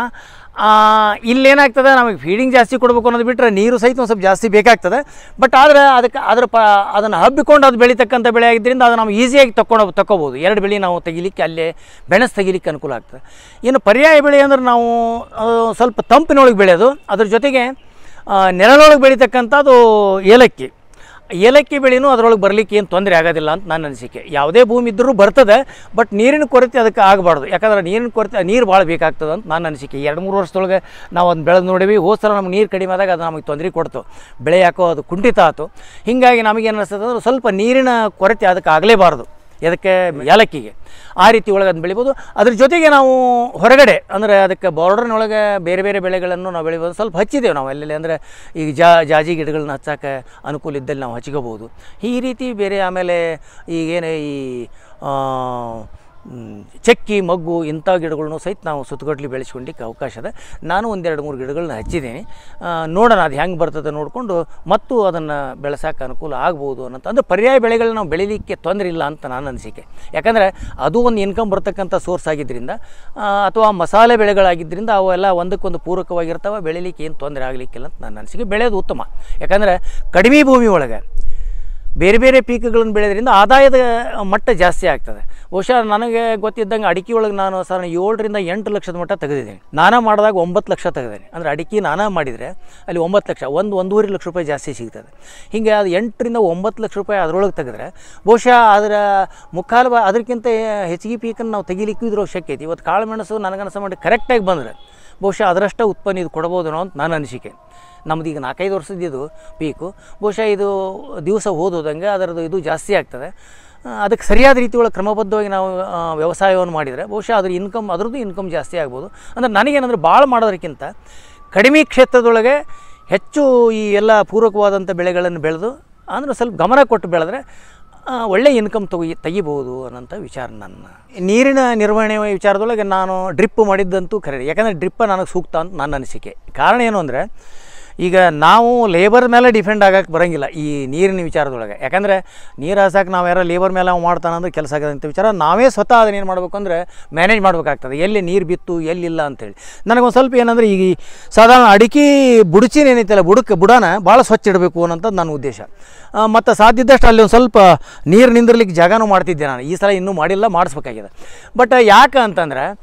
ಇಲ್ಲೇನಾಗ್ತದೆ ನಮಗೆ ಫೀಡಿಂಗ್ ಜಾಸ್ತಿ ಕೊಡಬೇಕು ಅನ್ನೋದು ಬಿಟ್ಟರೆ ನೀರು ಸಹಿತ ಒಂದು ಸ್ವಲ್ಪ ಜಾಸ್ತಿ ಬೇಕಾಗ್ತದೆ. ಬಟ್ ಆದರೆ ಅದಕ್ಕೆ ಅದರ ಪ ಅದನ್ನು ಹಬ್ಬಿಕೊಂಡು ಅದು ಬೆಳೀತಕ್ಕಂಥ ಬೆಳೆ ಆಗಿದ್ದರಿಂದ ಅದು ನಾವು ಈಸಿಯಾಗಿ ತಗೊಂಡು ತಗೋಬೋದು. ಎರಡು ಬೆಳೆ ನಾವು ತೆಗಿಲಿಕ್ಕೆ ಅಲ್ಲೇ ಮೆಣಸು ತೆಗಿಲಿಕ್ಕೆ ಅನುಕೂಲ ಆಗ್ತದೆ. ಇನ್ನು ಪರ್ಯಾಯ ಬೆಳೆ ಅಂದ್ರೆ ನಾವು ಸ್ವಲ್ಪ ತಂಪಿನೊಳಗೆ ಬೆಳೆಯೋದು, ಅದ್ರ ಜೊತೆಗೆ ನೆರಳೊಳಗೆ ಬೆಳೀತಕ್ಕಂಥದ್ದು ಏಲಕ್ಕಿ. ಏಲಕ್ಕಿ ಬೆಳೆನೂ ಅದರೊಳಗೆ ಬರಲಿಕ್ಕೆ ಏನು ತೊಂದರೆ ಆಗೋದಿಲ್ಲ ಅಂತ ನನ್ನ ಅನಿಸಿಕೆ. ಯಾವುದೇ ಭೂಮಿ ಇದ್ದರೂ ಬರ್ತದೆ, ಬಟ್ ನೀರಿನ ಕೊರತೆ ಅದಕ್ಕೆ ಆಗಬಾರ್ದು. ಯಾಕಂದ್ರೆ ನೀರಿನ ಕೊರತೆ ನೀರು ಭಾಳ ಬೇಕಾಗ್ತದೆ ಅಂತ ನನ್ನ ಅನಿಸಿಕೆ. ಎರಡು ಮೂರು ವರ್ಷದೊಳಗೆ ನಾವು ಅದನ್ನ ಬೆಳೆದು ನೋಡೀವಿ. ಹೋದ ಸಲ ನಮ್ಗೆ ನೀರು ಕಡಿಮೆ ಆದಾಗ ಅದು ನಮಗೆ ತೊಂದರೆ ಕೊಡ್ತು, ಬೆಳೆ ಯಾಕೋ ಅದು ಕುಂಠಿತ ಆಯಿತು. ಹೀಗಾಗಿ ನಮಗೇನು ಅನಿಸ್ತದೆ ಅಂದ್ರೆ ಸ್ವಲ್ಪ ನೀರಿನ ಕೊರತೆ ಅದಕ್ಕೆ ಆಗಲೇಬಾರ್ದು, ಅದಕ್ಕೆ ಏಲಕ್ಕಿಗೆ ಆ ರೀತಿ ಒಳಗೆ ಅದನ್ನು ಬೆಳಿಬೋದು. ಅದ್ರ ಜೊತೆಗೆ ನಾವು ಹೊರಗಡೆ ಅಂದರೆ ಅದಕ್ಕೆ ಬಾರ್ಡರ್ನೊಳಗೆ ಬೇರೆ ಬೇರೆ ಬೆಳೆಗಳನ್ನು ನಾವು ಬೆಳಿಬೋದು. ಸ್ವಲ್ಪ ಹಚ್ಚಿದ್ದೇವೆ ನಾವು ಎಲ್ಲೆಲ್ಲಿ ಅಂದರೆ ಈಗ ಜಾ ಜಾಜಿ ಗಿಡಗಳನ್ನ ಹಚ್ಚೋಕೆ ಅನುಕೂಲ ಇದ್ದಲ್ಲಿ ನಾವು ಹಚ್ಕೋಬೋದು ಈ ರೀತಿ ಬೇರೆ. ಆಮೇಲೆ ಈಗೇನು ಈ ಚಕ್ಕಿ ಮಗ್ಗು ಇಂಥ ಗಿಡಗಳನ್ನು ಸಹಿತ ನಾವು ಸುತ್ತಗಟ್ಟಲಿ ಬೆಳೆಸ್ಕೊಳ್ಳಿಕ್ಕೆ ಅವಕಾಶ ಇದೆ. ನಾನು ಒಂದೆರಡು ಮೂರು ಗಿಡಗಳನ್ನ ಹಚ್ಚಿದ್ದೀನಿ. ನೋಡೋಣ ಅದು ಹೆಂಗೆ ಬರ್ತದೆ ನೋಡಿಕೊಂಡು ಮತ್ತು ಅದನ್ನು ಬೆಳೆಸೋಕೆ ಅನುಕೂಲ ಆಗ್ಬೋದು ಅನ್ನೋಂಥ ಅಂದರೆ ಪರ್ಯಾಯ ಬೆಳೆಗಳನ್ನ ನಾವು ಬೆಳೀಲಿಕ್ಕೆ ತೊಂದರೆ ಇಲ್ಲ ಅಂತ ನನ್ನ ಅನಿಸಿಕೆ. ಯಾಕಂದರೆ ಅದು ಒಂದು ಇನ್ಕಮ್ ಬರ್ತಕ್ಕಂಥ ಸೋರ್ಸ್ ಆಗಿದ್ದರಿಂದ ಅಥವಾ ಮಸಾಲೆ ಬೆಳೆಗಳಾಗಿದ್ದರಿಂದ ಅವೆಲ್ಲ ಒಂದಕ್ಕೊಂದು ಪೂರಕವಾಗಿರ್ತವೆ, ಬೆಳೀಲಿಕ್ಕೆ ಏನು ತೊಂದರೆ ಆಗಲಿಕ್ಕಿಲ್ಲ ಅಂತ ನನ್ನ ಅನಿಸಿಕೆ. ಬೆಳೆಯೋದು ಉತ್ತಮ. ಯಾಕಂದರೆ ಕಡಿಮೆ ಭೂಮಿ ಒಳಗೆ ಬೇರೆ ಬೇರೆ ಪೀಕುಗಳನ್ನು ಬೆಳೆಯೋದ್ರಿಂದ ಆದಾಯದ ಮಟ್ಟ ಜಾಸ್ತಿ ಆಗ್ತದೆ. ಬಹುಶಃ ನನಗೆ ಗೊತ್ತಿದ್ದಂಗೆ ಅಡಿಕೆ ಒಳಗೆ ನಾನು ಸಾಧಾರಣ ಏಳರಿಂದ ಎಂಟು ಲಕ್ಷದ ಮಟ್ಟ ತೆಗೆದಿದ್ದೀನಿ. ನಾನಾ ಮಾಡಿದಾಗ ಒಂಬತ್ತು ಲಕ್ಷ ತೆಗೆದೇನೆ. ಅಂದರೆ ಅಡಿಕೆ ನಾನಾ ಮಾಡಿದರೆ ಅಲ್ಲಿ ಒಂಬತ್ತು ಲಕ್ಷ ಒಂದು ಒಂದೂವರೆ ಲಕ್ಷ ರೂಪಾಯಿ ಜಾಸ್ತಿ ಸಿಗ್ತದೆ. ಹೀಗೆ ಅದು ಎಂಟರಿಂದ ಒಂಬತ್ತು ಲಕ್ಷ ರೂಪಾಯಿ ಅದರೊಳಗೆ ತೆಗೆದ್ರೆ ಬಹುಶಃ ಅದರ ಮುಕ್ಕಾಲು ಬಾ ಅದಕ್ಕಿಂತ ಹೆಚ್ಚಿಗೆ ಪೀಕನ್ನು ನಾವು ತೆಗಿಲಿಕ್ಕೂ ಇದ್ರೊಳಗೆ ಶಕ್ಯ ಐತಿ. ಇವತ್ತು ಕಾಳು ಮೆಣಸು ನನಗನ್ಸ ಮಾಡಿ ಕರೆಕ್ಟಾಗಿ ಬಂದರೆ ಬಹುಶಃ ಅದರಷ್ಟು ಉತ್ಪನ್ನ ಇದು ಕೊಡ್ಬೋದು ಅನ್ನೋ ಅಂತ ನನ್ನ ಅನಿಸಿಕೆ. ನಮ್ದು ಈಗ ನಾಲ್ಕೈದು ವರ್ಷದಿದ್ದು ಪೀಕು, ಬಹುಶಃ ಇದು ದಿವಸ ಓದೋದಂಗೆ ಅದರದ್ದು ಇದು ಜಾಸ್ತಿ ಆಗ್ತದೆ. ಅದಕ್ಕೆ ಸರಿಯಾದ ರೀತಿ ಒಳಗೆ ಕ್ರಮಬದ್ಧವಾಗಿ ನಾವು ವ್ಯವಸಾಯವನ್ನು ಮಾಡಿದರೆ ಬಹುಶಃ ಅದ್ರ ಇನ್ಕಮ್ ಅದರದ್ದು ಇನ್ಕಮ್ ಜಾಸ್ತಿ ಆಗ್ಬೋದು. ಅಂದರೆ ನನಗೇನಂದ್ರೆ ಭಾಳ ಮಾಡೋದಕ್ಕಿಂತ ಕಡಿಮೆ ಕ್ಷೇತ್ರದೊಳಗೆ ಹೆಚ್ಚು ಈ ಎಲ್ಲ ಪೂರಕವಾದಂಥ ಬೆಳೆಗಳನ್ನು ಬೆಳೆದು ಅಂದರೆ ಸ್ವಲ್ಪ ಗಮನ ಕೊಟ್ಟು ಬೆಳೆದ್ರೆ ಒಳ್ಳೆ ಇನ್ಕಮ್ ತಗಿ ತೆಗಿಬೋದು ಅನ್ನೋಂಥ ವಿಚಾರ ನನ್ನ. ನೀರಿನ ನಿರ್ವಹಣೆ ವಿಚಾರದೊಳಗೆ ನಾನು ಡ್ರಿಪ್ ಮಾಡಿದ್ದಂತೂ ಖರೆ. ಯಾಕಂದರೆ ಡ್ರಿಪ್ಪ ನನಗೆ ಸೂಕ್ತ ಅಂತ ನನ್ನ ಅನಿಸಿಕೆ. ಕಾರಣ ಏನು ಅಂದರೆ ಈಗ ನಾವು ಲೇಬರ್ ಮೇಲೆ ಡಿಪೆಂಡ್ ಆಗೋಕ್ಕೆ ಬರೋಂಗಿಲ್ಲ ಈ ನೀರಿನ ವಿಚಾರದೊಳಗೆ. ಯಾಕಂದರೆ ನೀರು ಹಾಸಕ್ಕೆ ನಾವು ಯಾರೋ ಲೇಬರ್ ಮೇಲೆ ಅವು ಮಾಡ್ತಾನಂದ್ರೆ ಕೆಲಸ ಆಗೋದಂಥ ವಿಚಾರ ನಾವೇ ಸ್ವತಃ ಅದನ್ನೇನು ಮಾಡಬೇಕು ಅಂದರೆ ಮ್ಯಾನೇಜ್ ಮಾಡಬೇಕಾಗ್ತದೆ. ಎಲ್ಲಿ ನೀರು ಬಿತ್ತು ಎಲ್ಲಿಲ್ಲ ಅಂಥೇಳಿ. ನನಗೊಂದು ಸ್ವಲ್ಪ ಏನಂದರೆ ಈಗ ಸಾಧಾರಣ ಅಡಿಕೆ ಬುಡಚಿನ ಏನೈತಲ್ಲ ಬುಡಕ್ಕೆ ಬುಡನ ಭಾಳ ಸ್ವಚ್ಛ ಇಡಬೇಕು ಅನ್ನೋಂಥದ್ದು ನನ್ನ ಉದ್ದೇಶ. ಮತ್ತು ಸಾಧ್ಯ ಇದ್ದಷ್ಟು ಅಲ್ಲಿ ಒಂದು ಸ್ವಲ್ಪ ನೀರು ನಿಂದಿರ್ಲಿಕ್ಕೆ ಜಾಗನೂ ಮಾಡ್ತಿದ್ದೆ ನಾನು. ಈ ಸಲ ಇನ್ನೂ ಮಾಡಿಲ್ಲ, ಮಾಡಿಸ್ಬೇಕಾಗಿದೆ. ಬಟ್ ಯಾಕೆ ಅಂತಂದರೆ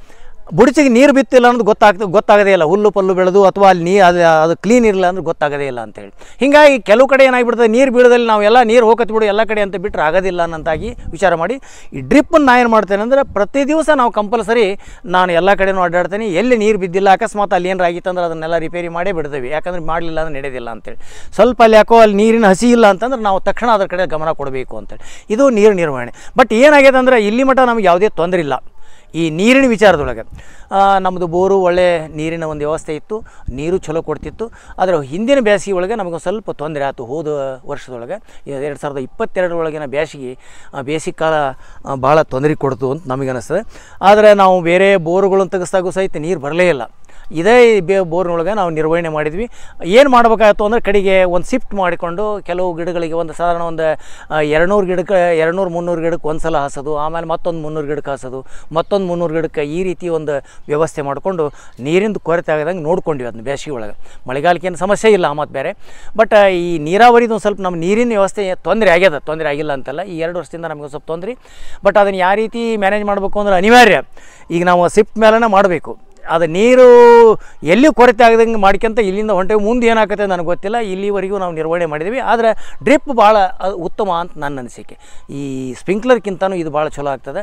ಬುಡಚಿಗೆ ನೀರು ಬಿತ್ತಿಲ್ಲ ಅನ್ನೋದು ಗೊತ್ತಾಗ್ತದೆ ಗೊತ್ತಾಗದೇ ಇಲ್ಲ, ಹುಲ್ಲು ಪಲ್ಲು ಬೆಳೆದು ಅಥವಾ ಅಲ್ಲಿ ನೀ ಅದು ಅದು ಕ್ಲೀನ್ ಇರಲ್ಲ ಅಂದ್ರೆ ಗೊತ್ತಾಗೋದೇ ಇಲ್ಲ ಅಂತೇಳಿ. ಹೀಗಾಗಿ ಕೆಲವು ಕಡೆ ಏನಾಗಿಬಿಡ್ತದೆ, ನೀರು ಬೀಳದಲ್ಲಿ ನಾವು ಎಲ್ಲ ನೀರು ಹೋಗತ್ತೆ ಬಿಡು ಎಲ್ಲ ಕಡೆ ಅಂತ ಬಿಟ್ಟರೆ ಆಗೋದಿಲ್ಲ ಅನ್ನಂತಾಗಿ ವಿಚಾರ ಮಾಡಿ ಈ ಡ್ರಿಪ್ಪನ್ನು ನಾ ಏನು ಮಾಡ್ತೇನೆ ಅಂದರೆ ಪ್ರತಿ ದಿವಸ ನಾವು ಕಂಪಲ್ಸರಿ ನಾನು ಎಲ್ಲ ಕಡೆನೂ ಅಡ್ಡಾಡ್ತೇನೆ. ಎಲ್ಲಿ ನೀರು ಬಿದ್ದಿಲ್ಲ ಅಕಸ್ಮಾತ್ ಅಲ್ಲಿ ಏನಾರ ಆಗಿತ್ತು ಅಂದ್ರೆ ಅದನ್ನೆಲ್ಲ ರಿಪೇರಿ ಮಾಡೇ ಬಿಡ್ತೇವೆ, ಯಾಕಂದ್ರೆ ಮಾಡಲಿಲ್ಲ ಅಂದ್ರೆ ನಡೆಯೋದಿಲ್ಲ ಅಂತೇಳಿ. ಸ್ವಲ್ಪ ಅಲ್ಲಿ ಯಾಕೋ ಅಲ್ಲಿ ನೀರಿನ ಹಸಿ ಇಲ್ಲ ಅಂತಂದ್ರೆ ನಾವು ತಕ್ಷಣ ಅದ್ರ ಕಡೆ ಗಮನ ಕೊಡಬೇಕು ಅಂತೇಳಿ. ಇದು ನೀರು ನಿರ್ವಹಣೆ. ಬಟ್ ಏನಾಗಿದೆ ಅಂದರೆ ಇಲ್ಲಿ ಮಟ್ಟ ನಮಗೆ ಯಾವುದೇ ತೊಂದರೆ ಇಲ್ಲ ಈ ನೀರಿನ ವಿಚಾರದೊಳಗೆ. ನಮ್ಮದು ಬೋರು ಒಳ್ಳೆ ನೀರಿನ ಒಂದು ವ್ಯವಸ್ಥೆ ಇತ್ತು, ನೀರು ಚಲೋ ಕೊಡ್ತಿತ್ತು. ಆದರೆ ಹಿಂದಿನ ಬೇಸಿಗೆ ಒಳಗೆ ನಮಗೆ ಸ್ವಲ್ಪ ತೊಂದರೆ ಆಯಿತು. ಹೋದ ವರ್ಷದೊಳಗೆ ಎರಡು ಸಾವಿರದ ಇಪ್ಪತ್ತೆರಡರೊಳಗಿನ ಬೇಸಿಗೆ ಬೇಸಿಗೆ ಕಾಲ ಭಾಳ ತೊಂದರೆ ಕೊಡ್ತು ಅಂತ ನಮಗೆ ಅನ್ನಿಸ್ತದೆ. ಆದರೆ ನಾವು ಬೇರೆ ಬೋರುಗಳನ್ನು ತೆಗೆಸ್ದಾಗೂ ಸಹಿತ ನೀರು ಬರಲೇ ಇಲ್ಲ. ಇದೇ ಬೇ ಬೋರ್ನೊಳಗೆ ನಾವು ನಿರ್ವಹಣೆ ಮಾಡಿದ್ವಿ. ಏನು ಮಾಡಬೇಕಾಯ್ತು ಅಂದರೆ ಕಡೆಗೆ ಒಂದು ಶಿಫ್ಟ್ ಮಾಡಿಕೊಂಡು ಕೆಲವು ಗಿಡಗಳಿಗೆ ಒಂದು ಸಾಧಾರಣ ಒಂದು ಎರಡು ನೂರು ಗಿಡಕ್ಕೆ ಎರಡು ನೂರು ಮುನ್ನೂರು ಗಿಡಕ್ಕೆ ಒಂದು ಸಲ ಹಾಸೋದು, ಆಮೇಲೆ ಮತ್ತೊಂದು ಮುನ್ನೂರು ಗಿಡಕ್ಕೆ ಹಾಸೋದು, ಮತ್ತೊಂದು ಮುನ್ನೂರು ಗಿಡಕ್ಕೆ ಈ ರೀತಿ ಒಂದು ವ್ಯವಸ್ಥೆ ಮಾಡಿಕೊಂಡು ನೀರಿಂದು ಕೊರತೆ ಆಗದಂಗೆ ನೋಡ್ಕೊಂಡ್ವಿ ಅದನ್ನ ಬೇಸಿಗೆ ಒಳಗೆ. ಮಳೆಗಾಲಕ್ಕೇನು ಸಮಸ್ಯೆ ಇಲ್ಲ ಮತ್ತು ಬೇರೆ. ಬಟ್ ಈ ನೀರಾವರಿದು ಒಂದು ಸ್ವಲ್ಪ ನಮ್ಮ ನೀರಿನ ವ್ಯವಸ್ಥೆ ತೊಂದರೆ ಆಗ್ಯದ, ತೊಂದರೆ ಆಗಿಲ್ಲ ಅಂತಲ್ಲ. ಈ ಎರಡು ವರ್ಷದಿಂದ ನಮಗೆ ಸ್ವಲ್ಪ ತೊಂದರೆ. ಬಟ್ ಅದನ್ನು ಯಾವ ರೀತಿ ಮ್ಯಾನೇಜ್ ಮಾಡಬೇಕು ಅಂದ್ರೆ ಅನಿವಾರ್ಯ. ಈಗ ನಾವು ಶಿಫ್ಟ್ ಮೇಲೇ ಮಾಡಬೇಕು. ಅದು ನೀರು ಎಲ್ಲಿಯೂ ಕೊರತೆ ಆಗದಂಗೆ ಮಾಡ್ಕೊಂತ ಇಲ್ಲಿಂದ ಹೊಂಟೆ ಮುಂದೆ ಏನಾಗುತ್ತೆ ನನಗೆ ಗೊತ್ತಿಲ್ಲ. ಇಲ್ಲಿವರೆಗೂ ನಾವು ನಿರ್ವಹಣೆ ಮಾಡಿದ್ದೀವಿ. ಆದರೆ ಡ್ರಿಪ್ ಭಾಳ ಉತ್ತಮ ಅಂತ ನನ್ನ ಅನಿಸಿಕೆ. ಈ ಸ್ಪ್ರಿಂಕ್ಲರ್ಗಿಂತನೂ ಇದು ಭಾಳ ಚಲೋ ಆಗ್ತದೆ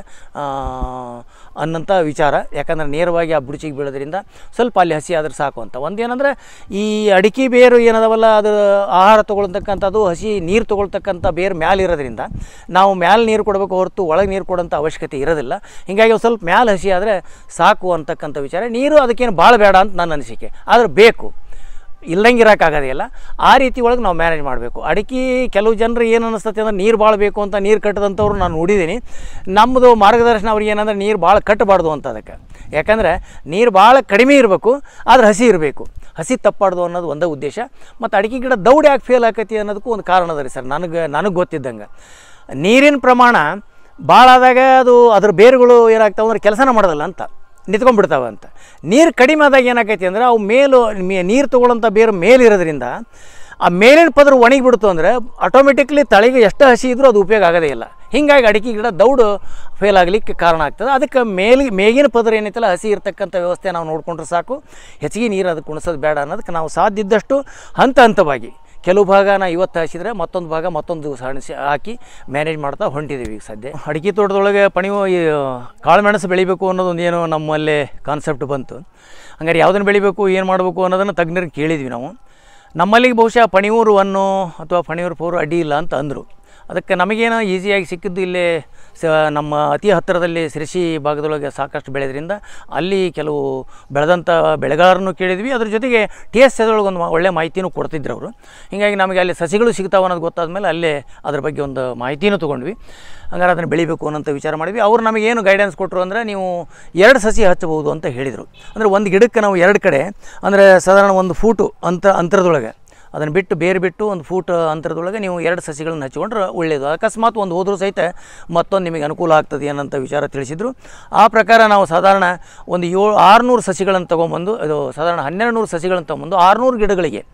ಅನ್ನೋಂಥ ವಿಚಾರ. ಯಾಕಂದರೆ ನೇರವಾಗಿ ಆ ಬುಡಚಿಗೆ ಬೀಳೋದ್ರಿಂದ ಸ್ವಲ್ಪ ಅಲ್ಲಿ ಹಸಿ ಆದ್ರೆ ಸಾಕು ಅಂತ. ಒಂದೇನಂದರೆ ಈ ಅಡಿಕೆ ಬೇರು ಏನದವಲ್ಲ ಅದು ಆಹಾರ ತೊಗೊಳ್ತಕ್ಕಂಥದ್ದು ಹಸಿ ನೀರು ತೊಗೊಳ್ತಕ್ಕಂಥ ಬೇರು ಮ್ಯಾಲೆ ಇರೋದ್ರಿಂದ ನಾವು ಮ್ಯಾಲೆ ನೀರು ಕೊಡಬೇಕು ಹೊರತು ಒಳಗೆ ನೀರು ಕೊಡೋಂಥ ಅವಶ್ಯಕತೆ ಇರೋದಿಲ್ಲ. ಹೀಗಾಗಿ ಒಂದು ಸ್ವಲ್ಪ ಮ್ಯಾಲೆ ಹಸಿ ಆದರೆ ಸಾಕು ಅಂತಕ್ಕಂಥ ವಿಚಾರ. ನೀರು ಅದಕ್ಕೇನು ಭಾಳ ಬೇಡ ಅಂತ ನನ್ನ ಅನಿಸಿಕೆ. ಆದರೆ ಬೇಕು, ಇಲ್ಲಂಗೆ ಇರೋಕ್ಕಾಗೋದೇ ಇಲ್ಲ. ಆ ರೀತಿ ಒಳಗೆ ನಾವು ಮ್ಯಾನೇಜ್ ಮಾಡಬೇಕು. ಅಡಿಕೆ ಕೆಲವು ಜನರು ಏನು ಅನ್ನಿಸ್ತೈತೆ ಅಂದ್ರೆ ನೀರು ಭಾಳ ಬೇಕು ಅಂತ ನೀರು ಕಟ್ಟದಂಥವ್ರು ನಾನು ನೋಡಿದ್ದೀನಿ. ನಮ್ಮದು ಮಾರ್ಗದರ್ಶನ ಅವ್ರಿಗೆ ಏನಂದ್ರೆ ನೀರು ಭಾಳ ಕಟ್ಟಬಾರ್ದು ಅಂತ. ಅದಕ್ಕೆ ಯಾಕಂದರೆ ನೀರು ಭಾಳ ಕಡಿಮೆ ಇರಬೇಕು, ಆದರೆ ಹಸಿ ಇರಬೇಕು. ಹಸಿ ತಪ್ಪಾಡ್ದು ಅನ್ನೋದು ಒಂದೇ ಉದ್ದೇಶ. ಮತ್ತು ಅಡಿಕೆ ಗಿಡ ದೌಡ್ ಯಾಕೆ ಫೇಲ್ ಆಕತಿ ಅನ್ನೋದಕ್ಕೂ ಒಂದು ಕಾರಣ ಅದ ರೀ ಸರ್. ನನಗೆ ನನಗೆ ಗೊತ್ತಿದ್ದಂಗೆ ನೀರಿನ ಪ್ರಮಾಣ ಭಾಳ ಆದಾಗ ಅದು ಅದ್ರ ಬೇರುಗಳು ಏನಾಗ್ತಾವೆ ಅಂದ್ರೆ ಕೆಲಸನ ಮಾಡೋದಲ್ಲ ಅಂತ ನಿಂತ್ಕೊಂಡ್ಬಿಡ್ತಾವೆ ಅಂತ. ನೀರು ಕಡಿಮೆ ಆದಾಗ ಏನಾಕೈತಿ ಅಂದರೆ ಅವು ಮೇಲು ನೀರು ತೊಗೊಳ್ಳೋಂಥ ಬೇರು ಮೇಲಿರೋದ್ರಿಂದ ಆ ಮೇಲಿನ ಪದರು ಒಣಗಿಬಿಡ್ತು ಅಂದರೆ ಆಟೋಮೆಟಿಕ್ಲಿ ತಳಿಗೆ ಎಷ್ಟು ಹಸಿ ಇದ್ದರೂ ಅದು ಉಪಯೋಗ ಆಗೋದೇ ಇಲ್ಲ. ಹೀಗಾಗಿ ಅಡಿಕೆ ಗಿಡ ದೌಡು ಫೇಲ್ ಆಗಲಿಕ್ಕೆ ಕಾರಣ ಆಗ್ತದೆ. ಅದಕ್ಕೆ ಮೇಲಿ ಮೇಗಿನ ಪದರ ಏನೈತಲ್ಲ ಹಸಿ ಇರ್ತಕ್ಕಂಥ ವ್ಯವಸ್ಥೆ ನಾವು ನೋಡಿಕೊಂಡ್ರೆ ಸಾಕು. ಹೆಚ್ಚಿಗೆ ನೀರು ಅದಕ್ಕೆ ಉಣಿಸೋದು ಬೇಡ ಅನ್ನೋದಕ್ಕೆ ನಾವು ಸಾಧ್ಯ ಇದ್ದಷ್ಟು ಹಂತ ಹಂತವಾಗಿ ಕೆಲವು ಭಾಗ ನಾ ಇವತ್ತು ಹಾಸಿದರೆ ಮತ್ತೊಂದು ಭಾಗ ಮತ್ತೊಂದು ದಿವಸ ಹಣಿಸಿ ಹಾಕಿ ಮ್ಯಾನೇಜ್ ಮಾಡ್ತಾ ಹೊಂಟಿದ್ದೀವಿ ಈಗ ಸದ್ಯ. ಅಡಿಕೆ ತೋಟದೊಳಗೆ ಪಣಿವು ಈ ಕಾಳುಮೆಣಸು ಬೆಳಿಬೇಕು ಅನ್ನೋದೊಂದು ಏನು ನಮ್ಮಲ್ಲೇ ಕಾನ್ಸೆಪ್ಟ್ ಬಂತು. ಹಂಗಾರೆ ಯಾವುದನ್ನು ಬೆಳಿಬೇಕು ಏನು ಮಾಡಬೇಕು ಅನ್ನೋದನ್ನು ತಜ್ಞರಿಗೆ ಕೇಳಿದ್ವಿ ನಾವು. ನಮ್ಮಲ್ಲಿಗೆ ಬಹುಶಃ ಪಣಿಯೂರು ಒನ್ನು ಅಥವಾ ಪಣಿಯೂರು ಫೋರು ಅಡ್ಡಿ ಇಲ್ಲ ಅಂತ ಅಂದರು. ಅದಕ್ಕೆ ನಮಗೇನು ಈಸಿಯಾಗಿ ಸಿಕ್ಕಿದ್ದು ಇಲ್ಲೇ ಸ ನಮ್ಮ ಅತಿ ಹತ್ತಿರದಲ್ಲಿ ಸಿರಸಿ ಭಾಗದೊಳಗೆ ಸಾಕಷ್ಟು ಬೆಳೆದ್ರಿಂದ ಅಲ್ಲಿ ಕೆಲವು ಬೆಳೆದಂಥ ಬೆಳೆಗಾರನ್ನು ಕೇಳಿದ್ವಿ. ಅದ್ರ ಜೊತೆಗೆ ಟಿ ಎಸ್ ಎದೊಳಗೆ ಒಂದು ಒಳ್ಳೆಯ ಮಾಹಿತಿನೂ ಕೊಡ್ತಿದ್ರು ಅವರು. ಹೀಗಾಗಿ ನಮಗೆ ಅಲ್ಲಿ ಸಸಿಗಳು ಸಿಗ್ತಾವೆ ಅನ್ನೋದು ಗೊತ್ತಾದ ಮೇಲೆ ಅಲ್ಲೇ ಅದ್ರ ಬಗ್ಗೆ ಒಂದು ಮಾಹಿತಿನೂ ತೊಗೊಂಡ್ವಿ. ಹಂಗಾರೆ ಅದನ್ನು ಬೆಳಿಬೇಕು ಅನ್ನೋಂಥ ವಿಚಾರ ಮಾಡಿದ್ವಿ. ಅವ್ರು ನಮಗೇನು ಗೈಡೆನ್ಸ್ ಕೊಟ್ಟರು ಅಂದರೆ ನೀವು ಎರಡು ಸಸಿ ಹಚ್ಚಬಹುದು ಅಂತ ಹೇಳಿದರು. ಅಂದರೆ ಒಂದು ಗಿಡಕ್ಕೆ ನಾವು ಎರಡು ಕಡೆ ಅಂದರೆ ಸಾಧಾರಣ ಒಂದು ಫೂಟು ಅಂತ ಅಂತರದೊಳಗೆ ಅದನ್ನು ಬಿಟ್ಟು ಬೇರೆ ಬಿಟ್ಟು ಒಂದು ಫೂಟ್ ಅಂತರದೊಳಗೆ ನೀವು ಎರಡು ಸಸಿಗಳನ್ನು ಹಚ್ಕೊಂಡ್ರೆ ಒಳ್ಳೆಯದು. ಅಕಸ್ಮಾತ್ ಒಂದು ಹೋದರೂ ಸಹಿತ ಮತ್ತೊಂದು ನಿಮಗೆ ಅನುಕೂಲ ಆಗ್ತದೆ ಅನ್ನೋಂಥ ವಿಚಾರ ತಿಳಿಸಿದರು. ಆ ಪ್ರಕಾರ ನಾವು ಸಾಧಾರಣ ಒಂದು ಏಳು ಆರುನೂರು ಸಸಿಗಳನ್ನು ತೊಗೊಂಬಂದು ಅದು ಸಾಧಾರಣ ಹನ್ನೆರಡು ನೂರು ಸಸಿಗಳನ್ನು ತೊಗೊಂಬಂದು ಆರುನೂರು ಗಿಡಗಳಿಗೆ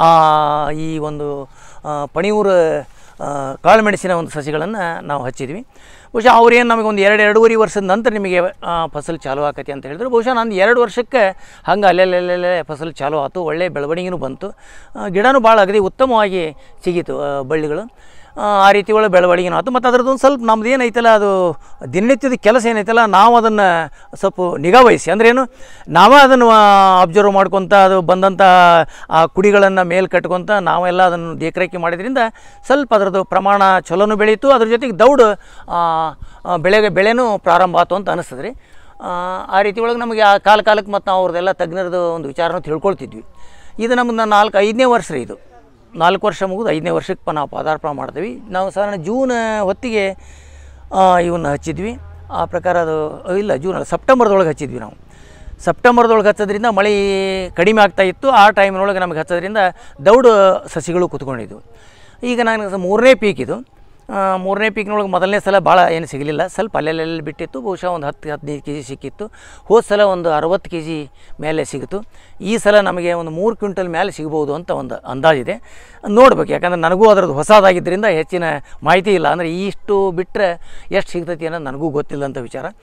ಈ ಒಂದು ಪಣಿಯೂರು ಕಾಳುಮೆಣಸಿನ ಒಂದು ಸಸಿಗಳನ್ನು ನಾವು ಹಚ್ಚಿದ್ವಿ. ಬಹುಶಃ ಅವ್ರೇನು ನಮಗೆ ಒಂದು ಎರಡು ಎರಡೂವರೆ ವರ್ಷದ ನಂತರ ನಿಮಗೆ ಫಸಲು ಚಾಲು ಆಕತಿ ಅಂತ ಹೇಳಿದ್ರು. ಬಹುಶಃ ನಂದು ಎರಡು ವರ್ಷಕ್ಕೆ ಹಂಗೆ ಅಲ್ಲೆಲ್ಲೆಲ್ಲೆಲ್ಲೇ ಫಸಲು ಚಾಲು ಆಯ್ತು. ಒಳ್ಳೆಯ ಬೆಳವಣಿಗೆನೂ ಬಂತು. ಗಿಡನೂ ಭಾಳ ಅಗದಿ ಉತ್ತಮವಾಗಿ ಸಿಗಿತು ಬಳ್ಳಿಗಳು. ಆ ರೀತಿ ಒಳ್ಳೆ ಬೆಳವಣಿಗೆನೂ ಆಯ್ತು. ಮತ್ತು ಅದರದ್ದು ಒಂದು ಸ್ವಲ್ಪ ನಮ್ದು ಏನೈತಲ್ಲ ಅದು ದಿನನಿತ್ಯದ ಕೆಲಸ ಏನೈತಲ್ಲ ನಾವು ಅದನ್ನು ಸ್ವಲ್ಪ ನಿಗಾ ವಹಿಸಿ ಅಂದ್ರೇನು ನಾವೇ ಅದನ್ನು ಅಬ್ಸರ್ವ್ ಮಾಡ್ಕೊತ ಅದು ಬಂದಂಥ ಆ ಕುಡಿಗಳನ್ನು ಮೇಲೆ ಕಟ್ಕೊತ ನಾವೆಲ್ಲ ಅದನ್ನು ದೇಖರೇಖೆ ಮಾಡಿದ್ರಿಂದ ಸ್ವಲ್ಪ ಅದರದ್ದು ಪ್ರಮಾಣ ಚಲೋನು ಬೆಳೀತು. ಅದ್ರ ಜೊತೆಗೆ ದೌಡು ಬೆಳೆಗೆ ಬೆಳೆನೂ ಪ್ರಾರಂಭ ಆಯ್ತು ಅಂತ ಅನಿಸ್ತದೆ ರೀ. ಆ ರೀತಿ ಒಳಗೆ ನಮಗೆ ಆ ಕಾಲ ಕಾಲಕ್ಕೆ ಮತ್ತು ನಾವು ಅವ್ರದ್ದೆಲ್ಲ ತಜ್ಞರದ್ದು ಒಂದು ವಿಚಾರನ ತಿಳ್ಕೊಳ್ತಿದ್ವಿ. ಇದು ನಮ್ಮದು ನಾಲ್ಕು ಐದನೇ ವರ್ಷ ರೀ. ಇದು ನಾಲ್ಕು ವರ್ಷ ಮುಗಿದು ಐದನೇ ವರ್ಷಕ್ಕೆ ನಾವು ಪದಾರ್ಪಣೆ ಮಾಡ್ತೀವಿ. ನಾವು ಸಾಧಾರಣ ಜೂನ್ ಹೊತ್ತಿಗೆ ಇವನ್ನ ಹಚ್ಚಿದ್ವಿ. ಆ ಪ್ರಕಾರ ಅದು ಇಲ್ಲ ಜೂನ್ ಅಲ್ಲ ಸೆಪ್ಟೆಂಬರ್ದೊಳಗೆ ಹಚ್ಚಿದ್ವಿ ನಾವು. ಸೆಪ್ಟೆಂಬರ್ದೊಳಗೆ ಹಚ್ಚೋದ್ರಿಂದ ಮಳೆ ಕಡಿಮೆ ಆಗ್ತಾಯಿತ್ತು. ಆ ಟೈಮ್ನೊಳಗೆ ನಮಗೆ ಹಚ್ಚೋದ್ರಿಂದ ದೌಡು ಸಸಿಗಳು ಕೂತ್ಕೊಂಡಿದ್ವು. ಈಗ ನಾನು ಮೂರನೇ ಪೀಕ್ ಇದು. ಮೂರನೇ ಪೀಕ್ನೊಳಗೆ ಮೊದಲನೇ ಸಲ ಭಾಳ ಏನು ಸಿಗಲಿಲ್ಲ, ಸ್ವಲ್ಪ ಅಲ್ಲೆಲ್ಲೆಲ್ಲಿ ಬಿಟ್ಟಿತ್ತು. ಬಹುಶಃ ಒಂದು ಹತ್ತು ಹದಿನೈದು ಕೆ ಜಿ ಸಿಕ್ಕಿತ್ತು. ಹೋದ ಸಲ ಒಂದು ಅರವತ್ತು ಕೆ ಜಿ ಮೇಲೆ ಸಿಕ್ಕಿತು. ಈ ಸಲ ನಮಗೆ ಒಂದು ಮೂರು ಕ್ವಿಂಟಲ್ ಮೇಲೆ ಸಿಗ್ಬೋದು ಅಂತ ಒಂದು ಅಂದಾಜಿದೆ. ನೋಡ್ಬೇಕು, ಯಾಕಂದರೆ ನನಗೂ ಅದರದ್ದು ಹೊಸದಾಗಿದ್ದರಿಂದ ಹೆಚ್ಚಿನ ಮಾಹಿತಿ ಇಲ್ಲ. ಅಂದರೆ ಇಷ್ಟು ಬಿಟ್ಟರೆ ಎಷ್ಟು ಸಿಗ್ತೈತಿ ಅನ್ನೋದು ನನಗೂ ಗೊತ್ತಿಲ್ಲ ಅಂತ ವಿಚಾರ.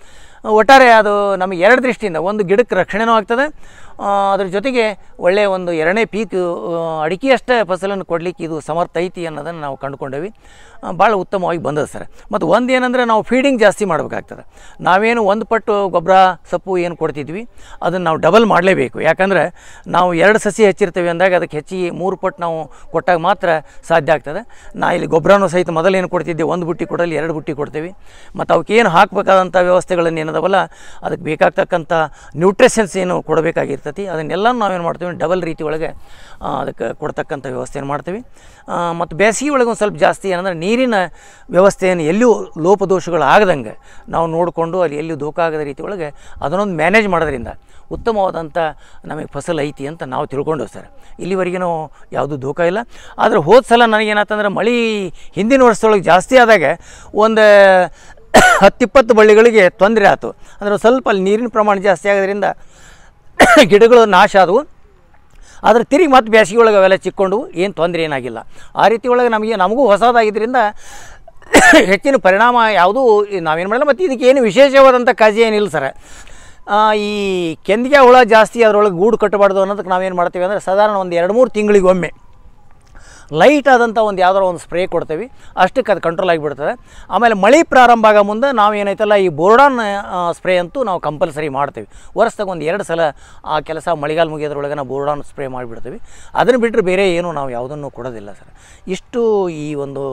ಒಟ್ಟಾರೆ ಅದು ನಮಗೆ ಎರಡು ದೃಷ್ಟಿಯಿಂದ ಒಂದು ಗಿಡಕ್ಕೆ ರಕ್ಷಣೆನೂ ಆಗ್ತದೆ, ಅದ್ರ ಜೊತೆಗೆ ಒಳ್ಳೆಯ ಒಂದು ಎರಡನೇ ಪೀಕ್ ಅಡಿಕೆಯಷ್ಟೇ ಫಸಲನ್ನು ಕೊಡಲಿಕ್ಕೆ ಇದು ಸಮರ್ಥ ಐತಿ ಅನ್ನೋದನ್ನು ನಾವು ಕಂಡುಕೊಂಡೇವಿ. ಭಾಳ ಉತ್ತಮವಾಗಿ ಬಂದದ ಸರ್. ಮತ್ತು ಒಂದು ಏನಂದರೆ ನಾವು ಫೀಡಿಂಗ್ ಜಾಸ್ತಿ ಮಾಡಬೇಕಾಗ್ತದೆ. ನಾವೇನು ಒಂದು ಪಟ್ಟು ಗೊಬ್ಬರ ಸೊಪ್ಪು ಏನು ಕೊಡ್ತಿದ್ವಿ ಅದನ್ನು ನಾವು ಡಬಲ್ ಮಾಡಲೇಬೇಕು. ಯಾಕಂದರೆ ನಾವು ಎರಡು ಸಸಿ ಹೆಚ್ಚಿರ್ತೇವೆ ಅಂದಾಗ ಅದಕ್ಕೆ ಹೆಚ್ಚಿಗೆ ಮೂರು ಪಟ್ಟು ನಾವು ಕೊಟ್ಟಾಗ ಮಾತ್ರ ಸಾಧ್ಯ ಆಗ್ತದೆ. ನಾ ಇಲ್ಲಿ ಗೊಬ್ಬರನೂ ಸಹಿತ ಮೊದಲೇನು ಕೊಡ್ತಿದ್ದೆ, ಒಂದು ಬುಟ್ಟಿ ಕೊಡಲಿ ಎರಡು ಬುಟ್ಟಿ ಕೊಡ್ತೇವೆ. ಮತ್ತು ಅವಕ್ಕೆ ಏನು ಹಾಕಬೇಕಾದಂಥ ವ್ಯವಸ್ಥೆಗಳನ್ನು ಏನದವಲ್ಲ ಅದಕ್ಕೆ ಬೇಕಾಗ್ತಕ್ಕಂಥ ನ್ಯೂಟ್ರಿಷನ್ಸ್ ಏನು ಕೊಡಬೇಕಾಗಿರ್ತೈತಿ ಅದನ್ನೆಲ್ಲ ನಾವೇನು ಮಾಡ್ತೀವಿ ಡಬಲ್ ರೀತಿ ಒಳಗೆ ಅದಕ್ಕೆ ಕೊಡ್ತಕ್ಕಂಥ ವ್ಯವಸ್ಥೆಯನ್ನು ಮಾಡ್ತೀವಿ. ಮತ್ತು ಬೇಸಿಗೆ ಒಳಗೆ ಒಂದು ಸ್ವಲ್ಪ ಜಾಸ್ತಿ ಏನಂದರೆ ನೀರಿನ ವ್ಯವಸ್ಥೆಯನ್ನು ಎಲ್ಲಿಯೂ ಲೋಪದೋಷಗಳು ಆಗದಂಗೆ ನಾವು ನೋಡಿಕೊಂಡು ಅಲ್ಲಿ ಎಲ್ಲಿಯೂ ದೋಖ ಆಗದ ರೀತಿ ಒಳಗೆ ಅದನ್ನೊಂದು ಮ್ಯಾನೇಜ್ ಮಾಡೋದ್ರಿಂದ ಉತ್ತಮವಾದಂಥ ನಮಗೆ ಫಸಲು ಐತಿ ಅಂತ ನಾವು ತಿಳ್ಕೊಂಡೇವೆ ಸರ್. ಇಲ್ಲಿವರೆಗೂ ಯಾವುದೂ ದೋಖ ಇಲ್ಲ. ಆದರೆ ಹೋದ ಸಲ ನನಗೇನಾಯ್ತಂದ್ರೆ ಮಳೆ ಹಿಂದಿನ ವರ್ಷದೊಳಗೆ ಜಾಸ್ತಿ ಆದಾಗ ಒಂದು ಹತ್ತಿಪ್ಪತ್ತು ಬಳ್ಳಿಗಳಿಗೆ ತೊಂದರೆ ಆಯಿತು. ಅಂದರೆ ಸ್ವಲ್ಪ ಅಲ್ಲಿ ನೀರಿನ ಪ್ರಮಾಣ ಜಾಸ್ತಿ ಆಗೋದ್ರಿಂದ ಗಿಡಗಳು ನಾಶ ಆದವು. ಆದರೆ ತಿರುಗಿ ಮತ್ತು ಬೇಸಿಗೆ ಒಳಗೆ ಅವೆಲ್ಲ ಚಿಕ್ಕೊಂಡು ಏನು ತೊಂದರೆ ಏನಾಗಿಲ್ಲ. ಆ ರೀತಿ ಒಳಗೆ ನಮಗೆ ನಮಗೂ ಹೊಸದಾಗಿದ್ದರಿಂದ ಹೆಚ್ಚಿನ ಪರಿಣಾಮ ಯಾವುದೂ ನಾವೇನು ಮಾಡಿಲ್ಲ. ಮತ್ತು ಇದಕ್ಕೆ ಏನು ವಿಶೇಷವಾದಂಥ ಕಾಳಜಿ ಏನಿಲ್ಲ ಸರ್. ಈ ಕೆಂದಿಗೆ ಹುಳ ಜಾಸ್ತಿ ಅದರೊಳಗೆ ಗೂಡು ಕಟ್ಟಬಾರ್ದು ಅನ್ನೋದಕ್ಕೆ ನಾವೇನು ಮಾಡ್ತೀವಿ ಅಂದರೆ ಸಾಧಾರಣ ಒಂದು ಎರಡು ಮೂರು ತಿಂಗಳಿಗೆ ಒಮ್ಮೆ ಲೈಟ್ ಆದಂಥ ಒಂದು ಯಾವ್ದಾರು ಒಂದು ಸ್ಪ್ರೇ ಕೊಡ್ತೀವಿ, ಅಷ್ಟಕ್ಕೆ ಅದು ಕಂಟ್ರೋಲ್ ಆಗಿಬಿಡ್ತದೆ. ಆಮೇಲೆ ಮಳೆ ಪ್ರಾರಂಭ ಆಗೋ ಮುಂದೆ ನಾವು ಏನೈತಲ್ಲ ಈ ಬೋರ್ಡಾನ್ ಸ್ಪ್ರೇ ಅಂತೂ ನಾವು ಕಂಪಲ್ಸರಿ ಮಾಡ್ತೀವಿ. ವರ್ಷದಾಗ ಒಂದು ಎರಡು ಸಲ ಆ ಕೆಲಸ ಮಳೆಗಾಲ ಮುಗಿಯೋದ್ರೊಳಗೆ ನಾವು ಬೋರ್ಡಾನ್ ಸ್ಪ್ರೇ ಮಾಡಿಬಿಡ್ತೀವಿ. ಅದನ್ನು ಬಿಟ್ಟರೆ ಬೇರೆ ಏನು ನಾವು ಯಾವುದನ್ನು ಕೊಡೋದಿಲ್ಲ ಸರ್. ಇಷ್ಟು ಈ ಒಂದು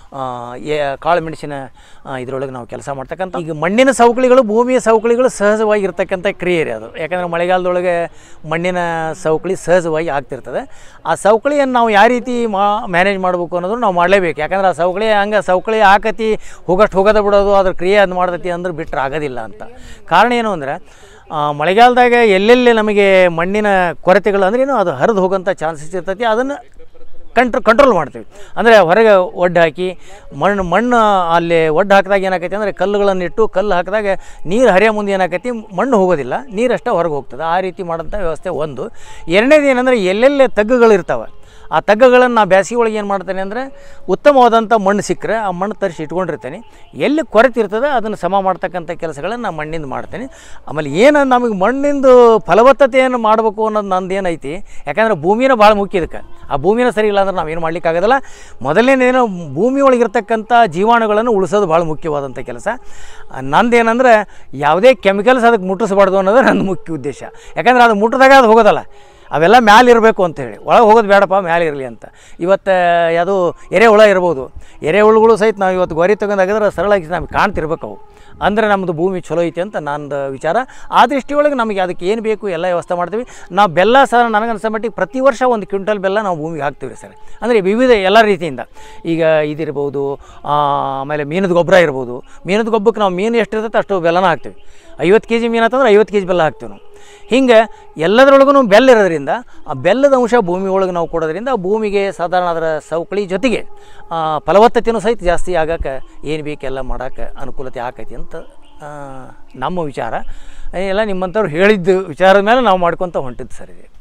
ಕಾಳು ಮೆಣಸಿನ ಇದರೊಳಗೆ ನಾವು ಕೆಲಸ ಮಾಡ್ತಕ್ಕಂಥ ಈಗ ಮಣ್ಣಿನ ಸವಕಳಿಗಳು ಭೂಮಿಯ ಸವಕಳಿಗಳು ಸಹಜವಾಗಿರ್ತಕ್ಕಂಥ ಕ್ರಿಯೆ ರೀ ಅದು. ಯಾಕಂದರೆ ಮಳೆಗಾಲದೊಳಗೆ ಮಣ್ಣಿನ ಸವಕಳಿ ಸಹಜವಾಗಿ ಆಗ್ತಿರ್ತದೆ. ಆ ಸವಕಳಿಯನ್ನು ನಾವು ಯಾವ ರೀತಿ ಮಾ ಮ್ಯಾನೇಜ್ ಮಾಡಬೇಕು ಅನ್ನೋದು ನಾವು ಮಾಡಲೇಬೇಕು. ಯಾಕಂದ್ರೆ ಆ ಸವಕಳಿ ಹಂಗೆ ಸವಕಳಿ ಹಾಕತಿ ಹೋಗಷ್ಟು ಹೋಗೋದ ಬಿಡೋದು ಅದ್ರ ಕ್ರಿಯೆ ಅದು ಮಾಡ್ತೈತಿ ಅಂದ್ರೆ ಬಿಟ್ಟರೆ ಆಗೋದಿಲ್ಲ ಅಂತ. ಕಾರಣ ಏನು ಅಂದರೆ ಮಳೆಗಾಲದಾಗ ಎಲ್ಲೆಲ್ಲಿ ನಮಗೆ ಮಣ್ಣಿನ ಕೊರತೆಗಳು ಅಂದ್ರೆ ಏನು ಅದು ಹರಿದು ಹೋಗೋಂಥ ಚಾನ್ಸಸ್ ಇರ್ತೈತಿ. ಅದನ್ನು ಕಂಟ್ರೋ ಕಂಟ್ರೋಲ್ ಮಾಡ್ತೀವಿ. ಅಂದರೆ ಹೊರಗೆ ಒಡ್ಡು ಹಾಕಿ ಮಣ್ಣು ಮಣ್ಣು ಅಲ್ಲಿ ಒಡ್ಡು ಹಾಕಿದಾಗ ಏನಾಕೈತಿ ಅಂದರೆ ಕಲ್ಲುಗಳನ್ನು ಇಟ್ಟು ಕಲ್ಲು ಹಾಕಿದಾಗ ನೀರು ಹರಿಯೋ ಮುಂದೆ ಏನಾಕೈತಿ ಮಣ್ಣು ಹೋಗೋದಿಲ್ಲ, ನೀರಷ್ಟೇ ಹೊರಗೆ ಹೋಗ್ತದೆ. ಆ ರೀತಿ ಮಾಡೋಂಥ ವ್ಯವಸ್ಥೆ ಒಂದು. ಎರಡನೇದು ಏನಂದರೆ ಎಲ್ಲೆಲ್ಲೇ ತಗ್ಗುಗಳು ಇರ್ತಾವೆ ಆ ತಗ್ಗುಗಳನ್ನು ನಾನು ಬೇಸಿಗೆ ಒಳಗೆ ಏನು ಮಾಡ್ತೇನೆ ಅಂದರೆ ಉತ್ತಮವಾದಂಥ ಮಣ್ಣು ಸಿಕ್ಕರೆ ಆ ಮಣ್ಣು ತರಿಸಿ ಇಟ್ಕೊಂಡಿರ್ತೇನೆ. ಎಲ್ಲಿ ಕೊರತೆ ಇರ್ತದೆ ಅದನ್ನು ಸಮ ಮಾಡ್ತಕ್ಕಂಥ ಕೆಲಸಗಳನ್ನು ನಾನು ಮಣ್ಣಿಂದ ಮಾಡ್ತೇನೆ. ಆಮೇಲೆ ಏನು ನಮಗೆ ಮಣ್ಣಿಂದು ಫಲವತ್ತತೆಯನ್ನು ಮಾಡಬೇಕು ಅನ್ನೋದು ನಂದು ಏನೈತಿ. ಯಾಕಂದರೆ ಭೂಮಿನ ಭಾಳ ಮುಖ್ಯ ಇದಕ್ಕೆ. ಆ ಭೂಮಿನ ಸರಿ ಇಲ್ಲ ಅಂದ್ರೆ ನಾವೇನು ಮಾಡಲಿಕ್ಕಾಗೋದಿಲ್ಲ. ಮೊದಲನೇದೇನೋ ಭೂಮಿ ಒಳಗಿರ್ತಕ್ಕಂಥ ಜೀವಾಣುಗಳನ್ನು ಉಳಿಸೋದು ಭಾಳ ಮುಖ್ಯವಾದಂಥ ಕೆಲಸ. ನಂದೇನೆಂದ್ರೆ ಯಾವುದೇ ಕೆಮಿಕಲ್ಸ್ ಅದಕ್ಕೆ ಮುಟ್ಟಿಸ್ಬಾರ್ದು ಅನ್ನೋದು ನನ್ನ ಮುಖ್ಯ ಉದ್ದೇಶ. ಯಾಕಂದರೆ ಅದು ಮುಟ್ಟಿದಾಗ ಅದು ಹೋಗೋದಲ್ಲ, ಅವೆಲ್ಲ ಮ್ಯಾಲೆ ಇರಬೇಕು ಅಂತೇಳಿ. ಒಳಗೆ ಹೋಗೋದು ಬೇಡಪ್ಪ ಮ್ಯಾಲೆ ಇರಲಿ ಅಂತ. ಇವತ್ತು ಯಾವುದು ಎರೆಹುಳ ಇರ್ಬೋದು, ಎರೆಹುಳುಗಳು ಸಹಿತ ನಾವು ಇವತ್ತು ಗೋರಿ ತೊಗೊಂಡಾಗಿದ್ರೆ ಸರಳಾಗಿ ನಮಗೆ ಕಾಣ್ತಿರ್ಬೇಕು ಅವು. ಅಂದರೆ ನಮ್ಮದು ಭೂಮಿ ಚಲೋ ಐತಿ ಅಂತ ನಂದು ವಿಚಾರ. ಆ ದೃಷ್ಟಿಯೊಳಗೆ ನಮಗೆ ಅದಕ್ಕೆ ಏನು ಬೇಕು ಎಲ್ಲ ವ್ಯವಸ್ಥೆ ಮಾಡ್ತೀವಿ. ನಾವು ಬೆಲ್ಲ ಸಹ ನನಗನ್ಸೋ ಮಟ್ಟಿಗೆ ಪ್ರತಿ ವರ್ಷ ಒಂದು ಕ್ವಿಂಟಲ್ ಬೆಲ್ಲ ನಾವು ಭೂಮಿಗೆ ಹಾಕ್ತೀವಿ ಸರ್. ಅಂದರೆ ವಿವಿಧ ಎಲ್ಲ ರೀತಿಯಿಂದ ಈಗ ಇದಿರ್ಬೋದು, ಆಮೇಲೆ ಮೀನದ ಗೊಬ್ಬರ ಇರ್ಬೋದು. ಮೀನದ ಗೊಬ್ಬರಕ್ಕೆ ನಾವು ಮೀನು ಎಷ್ಟಿರ್ತೈತೆ ಅಷ್ಟು ಬೆಲ್ಲನ ಹಾಕ್ತೀವಿ. ಐವತ್ತು ಕೆ ಜಿ ಮೀನು ಅಂತಂದ್ರೆ ಐವತ್ತು ಕೆ ಜಿ ಬೆಲ್ಲ ಹಾಕ್ತೀವಿ ನಾವು. ಹಿಂಗೆ ಎಲ್ಲದರೊಳಗೂ ಬೆಲ್ಲ ಇರೋದ್ರಿಂದ ಆ ಬೆಲ್ಲದ ಅಂಶ ಭೂಮಿ ಒಳಗೆ ನಾವು ಕೊಡೋದ್ರಿಂದ ಭೂಮಿಗೆ ಸಾಧಾರಣ ಅದರ ಸವಕಳಿ ಜೊತೆಗೆ ಫಲವತ್ತತೆಯೂ ಸಹಿತ ಜಾಸ್ತಿ ಆಗೋಕ್ಕೆ ಏನು ಬೇಕೆಲ್ಲ ಮಾಡೋಕ್ಕೆ ಅನುಕೂಲತೆ ಆಕೈತಿ ಅಂತ ನಮ್ಮ ವಿಚಾರ. ಎಲ್ಲ ನಿಮ್ಮಂಥವ್ರು ಹೇಳಿದ್ದು ವಿಚಾರದ ಮೇಲೆ ನಾವು ಮಾಡ್ಕೊತ ಹೊಂಟಿದ್ದು ಸರ್ ಇದೆ.